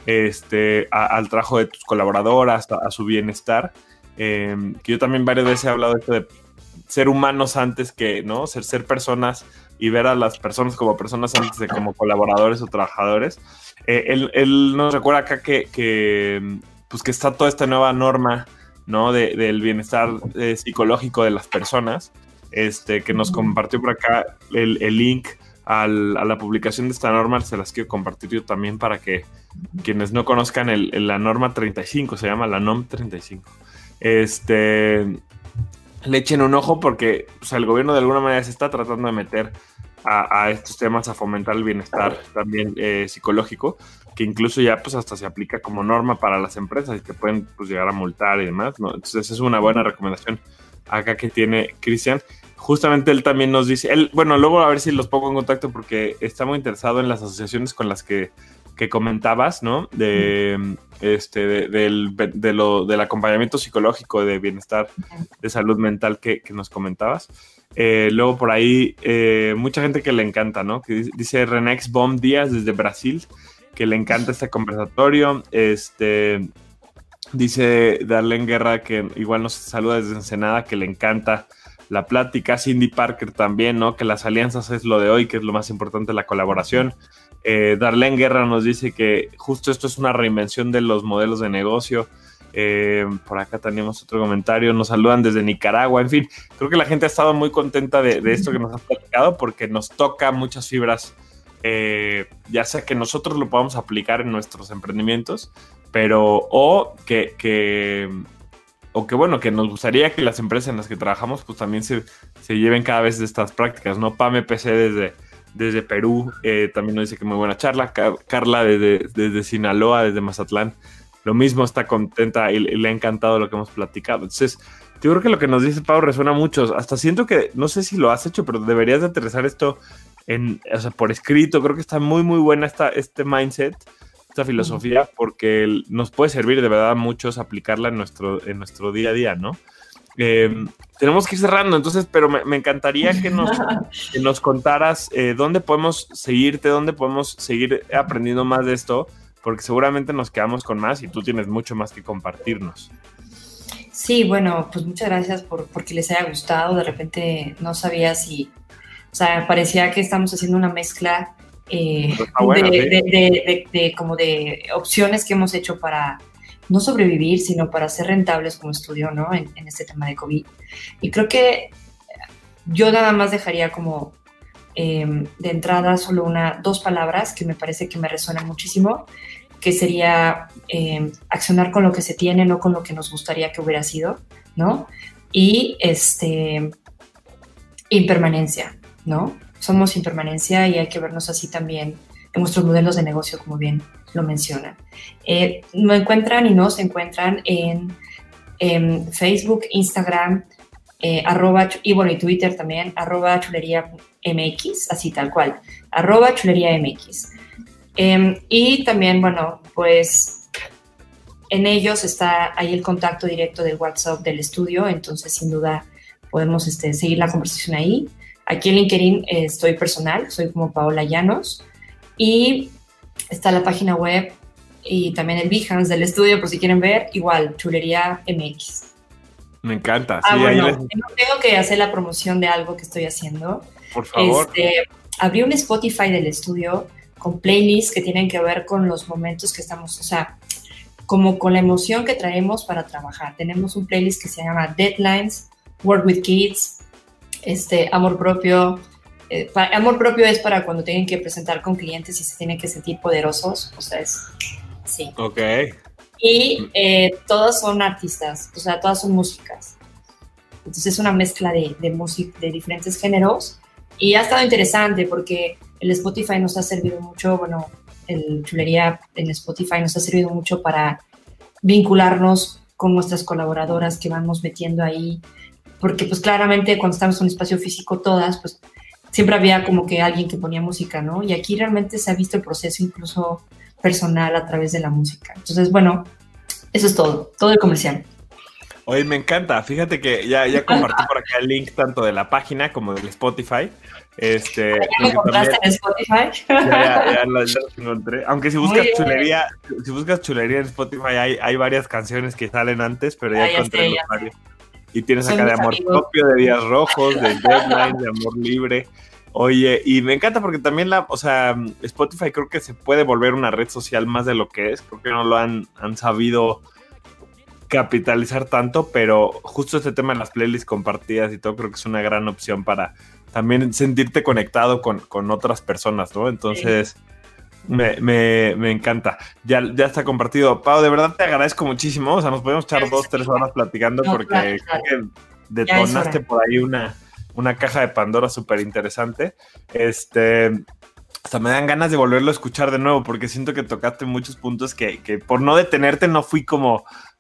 al trabajo de tus colaboradoras, a su bienestar, que yo también varias veces he hablado de esto de ser humanos antes que, ¿no? Ser personas y ver a las personas como personas antes de como colaboradores o trabajadores. Él nos recuerda acá que está toda esta nueva norma, ¿no? Del bienestar psicológico de las personas, que nos compartió por acá el link a la publicación de esta norma. Se las quiero compartir yo también para que quienes no conozcan la norma 35, se llama la NOM 35. Le echen un ojo porque el gobierno de alguna manera se está tratando de meter a estos temas, a fomentar el bienestar también psicológico, que incluso ya pues hasta se aplica como norma para las empresas y te pueden pues llegar a multar y demás, ¿no? Entonces es una buena recomendación acá que tiene Cristian. Justamente él también nos dice, luego a ver si los pongo en contacto porque está muy interesado en las asociaciones con las que comentabas, ¿no? Del acompañamiento psicológico, de bienestar, de salud mental que nos comentabas. Luego por ahí, mucha gente que le encanta, ¿no? Que dice Renex Bomb Díaz desde Brasil, que le encanta este conversatorio. Dice Darlene Guerra, que igual nos saluda desde Ensenada, que le encanta la plática. Cindy Parker también, ¿no? Que las alianzas es lo de hoy, que es lo más importante, la colaboración. Darlene Guerra nos dice que justo esto es una reinvención de los modelos de negocio. Por acá tenemos otro comentario. Nos saludan desde Nicaragua. En fin, creo que la gente ha estado muy contenta de esto que nos ha platicado porque nos toca muchas fibras, ya sea que nosotros lo podamos aplicar en nuestros emprendimientos, pero que nos gustaría que las empresas en las que trabajamos pues también se lleven cada vez de estas prácticas, ¿no? Pam EPC desde Perú también nos dice que muy buena charla. Carla desde Sinaloa, desde Mazatlán, lo mismo, está contenta y le ha encantado lo que hemos platicado. Entonces, yo creo que lo que nos dice Pau resuena mucho. Hasta siento que, no sé si lo has hecho, pero deberías de aterrizar esto por escrito. Creo que está muy, muy buena este mindset, esta filosofía, porque nos puede servir de verdad a muchos aplicarla en nuestro día a día, ¿no? Tenemos que ir cerrando, entonces, pero me encantaría que nos contaras dónde podemos seguirte, dónde podemos seguir aprendiendo más de esto, porque seguramente nos quedamos con más y tú tienes mucho más que compartirnos. Sí, bueno, pues muchas gracias porque les haya gustado. De repente no sabía parecía que estamos haciendo una mezcla como de opciones que hemos hecho para no sobrevivir, sino para ser rentables como estudio, ¿no? En este tema de COVID. Y creo que yo nada más dejaría como de entrada solo dos palabras que me parece que me resuenan muchísimo, que sería accionar con lo que se tiene, no con lo que nos gustaría que hubiera sido, ¿no? Y impermanencia, ¿no? Somos impermanencia y hay que vernos así también en nuestros modelos de negocio, como bien lo mencionan. Nos encuentran en Facebook, Instagram, y Twitter también, @chulería.mx, así tal cual, @chulería.mx. Y también, bueno, pues en ellos está ahí el contacto directo del WhatsApp del estudio, entonces sin duda podemos seguir la conversación ahí. Aquí en LinkedIn estoy personal, soy como Paola Llanos, y está la página web y también el Behance del estudio, por si quieren ver, igual, Chulería MX. Me encanta. Sí, bueno, tengo que hacer la promoción de algo que estoy haciendo. Por favor. Abrí un Spotify del estudio con playlists que tienen que ver con los momentos que estamos, o sea, como con la emoción que traemos para trabajar. Tenemos un playlist que se llama Deadlines, Work with Kids, Amor Propio. Amor propio es para cuando tienen que presentar con clientes y se tienen que sentir poderosos, o sea, sí. Ok. Y todas son artistas, o sea, todas son músicas. Entonces es una mezcla de música de diferentes géneros y ha estado interesante porque el Spotify nos ha servido mucho, bueno, el Chulería en Spotify nos ha servido mucho para vincularnos con nuestras colaboradoras que vamos metiendo ahí, porque pues claramente cuando estamos en un espacio físico todas, pues siempre había como que alguien que ponía música, ¿no? Y aquí realmente se ha visto el proceso incluso personal a través de la música. Entonces, bueno, eso es todo el comercial. Oye, me encanta. Fíjate que ya compartí por acá el link tanto de la página como del Spotify. ¿Ya me encontraste en Spotify? Ya lo encontré. Aunque si buscas chulería en Spotify hay varias canciones que salen antes, pero ya encontré los varios. Y tienes acá de Amor Propio, de Días Rojos, de Deadline, de Amor Libre. Oye, y me encanta porque también Spotify creo que se puede volver una red social más de lo que es. Creo que no lo han sabido capitalizar tanto, pero justo este tema de las playlists compartidas y todo creo que es una gran opción para también sentirte conectado con otras personas, ¿no? Entonces, sí. Me encanta. Ya está compartido. Pau, de verdad te agradezco muchísimo. O sea, nos podemos echar 2-3 horas platicando porque claro. Creo que detonaste por ahí una caja de Pandora súper interesante. Hasta me dan ganas de volverlo a escuchar de nuevo porque siento que tocaste muchos puntos que por no detenerte no fui como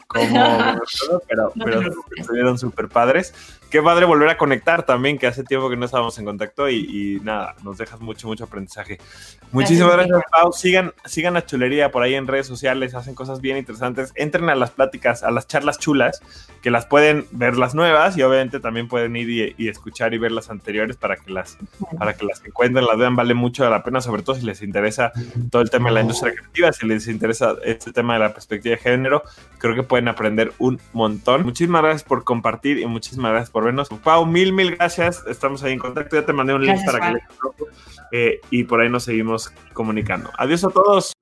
pero estuvieron súper padres. Qué padre volver a conectar también, que hace tiempo que no estábamos en contacto y nada, nos dejas mucho aprendizaje. Muchísimas gracias, Pau. Sigan a Chulería por ahí en redes sociales, hacen cosas bien interesantes. Entren a las pláticas, a las charlas chulas, que las pueden ver las nuevas y obviamente también pueden ir y escuchar y ver las anteriores para que las encuentren, las vean, vale mucho la pena, sobre todo si les interesa todo el tema de la industria creativa, si les interesa este tema de la perspectiva de género, creo que pueden aprender un montón. Muchísimas gracias por compartir y muchísimas gracias por vernos. Pau, mil gracias. Estamos ahí en contacto. Ya te mandé un link para que y por ahí nos seguimos comunicando. Adiós a todos.